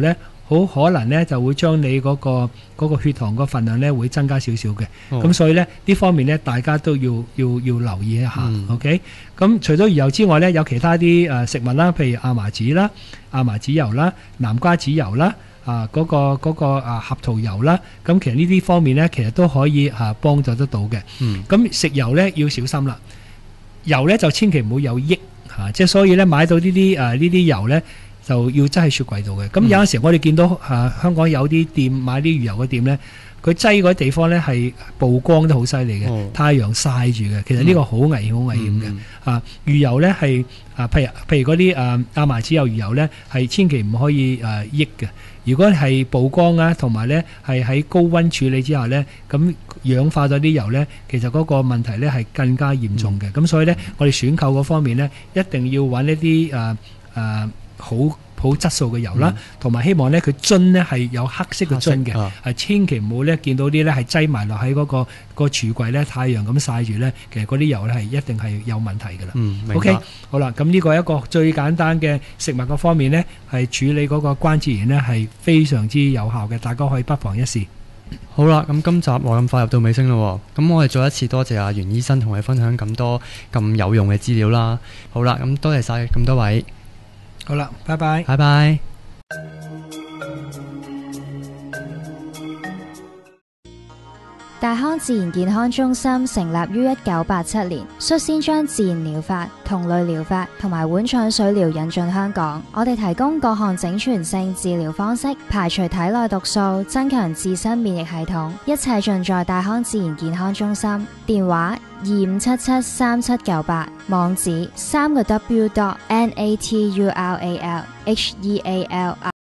好可能咧就會將你嗰、個嗰、個血糖個份量咧會增加少少嘅。咁、 哦、 所以咧呢方面咧大家都要要要留意一下。 嗯、 OK，咁除咗魚油之外咧，有其他啲誒食物啦，譬如亞麻籽啦、亞麻籽油啦、南瓜籽油啦。啊，嗰、個嗰、個啊合桃油啦，咁其實呢啲方面咧，其實都可以啊幫助得到嘅。 嗯， 咁食油咧要小心啦，油咧就千祈唔好有益嚇、啊，即係所以咧買到呢啲誒呢啲油咧就要擠喺雪櫃度嘅。咁、嗯、有陣時我哋見到啊香港有啲店買啲魚油嘅店咧，佢擠嗰啲地方咧係曝光都好犀利嘅，哦、太陽曬住嘅，其實呢個好危險好、嗯、危險嘅。嗯、啊，魚油咧係啊，譬如譬如嗰啲誒亞麻籽油魚油咧係千祈唔可以誒、啊、益嘅。如果係曝光啊，同埋咧係喺高溫處理之下咧，咁氧化咗啲油咧，其實嗰個問題咧係更加嚴重嘅。咁、嗯、所以咧，我哋選購嗰方面咧，一定要揾一啲誒誒好好質素嘅油啦，同埋、嗯、希望咧佢樽咧係有黑色嘅樽嘅，係、啊、千祈唔好咧見到啲咧係擠埋落喺嗰個、嗰個櫥櫃咧，太陽咁曬住咧，其實嗰啲油咧係一定係有問題㗎啦。 嗯，明白。 OK，好啦，咁呢個一個最簡單嘅食物嗰方面咧，係處理嗰個關節炎咧係非常之有效嘅，大家可以不妨一試。 好啦，咁今集冇咁快入到尾聲咯，咁我哋再一次多謝阿袁醫生同我哋分享咁多咁有用嘅資料啦。好啦，咁多謝晒咁多位。 好啦，拜拜。 拜拜。 大康自然健康中心成立於一九八七年，率先將自然療法、同類療法同埋碗腸水療引進香港。我哋提供各項整全性治療方式，排除體內毒素，增強自身免疫系統，一切盡在大康自然健康中心。電話二五七七三七九八，網址三個 W dot N A T U R A L H E A L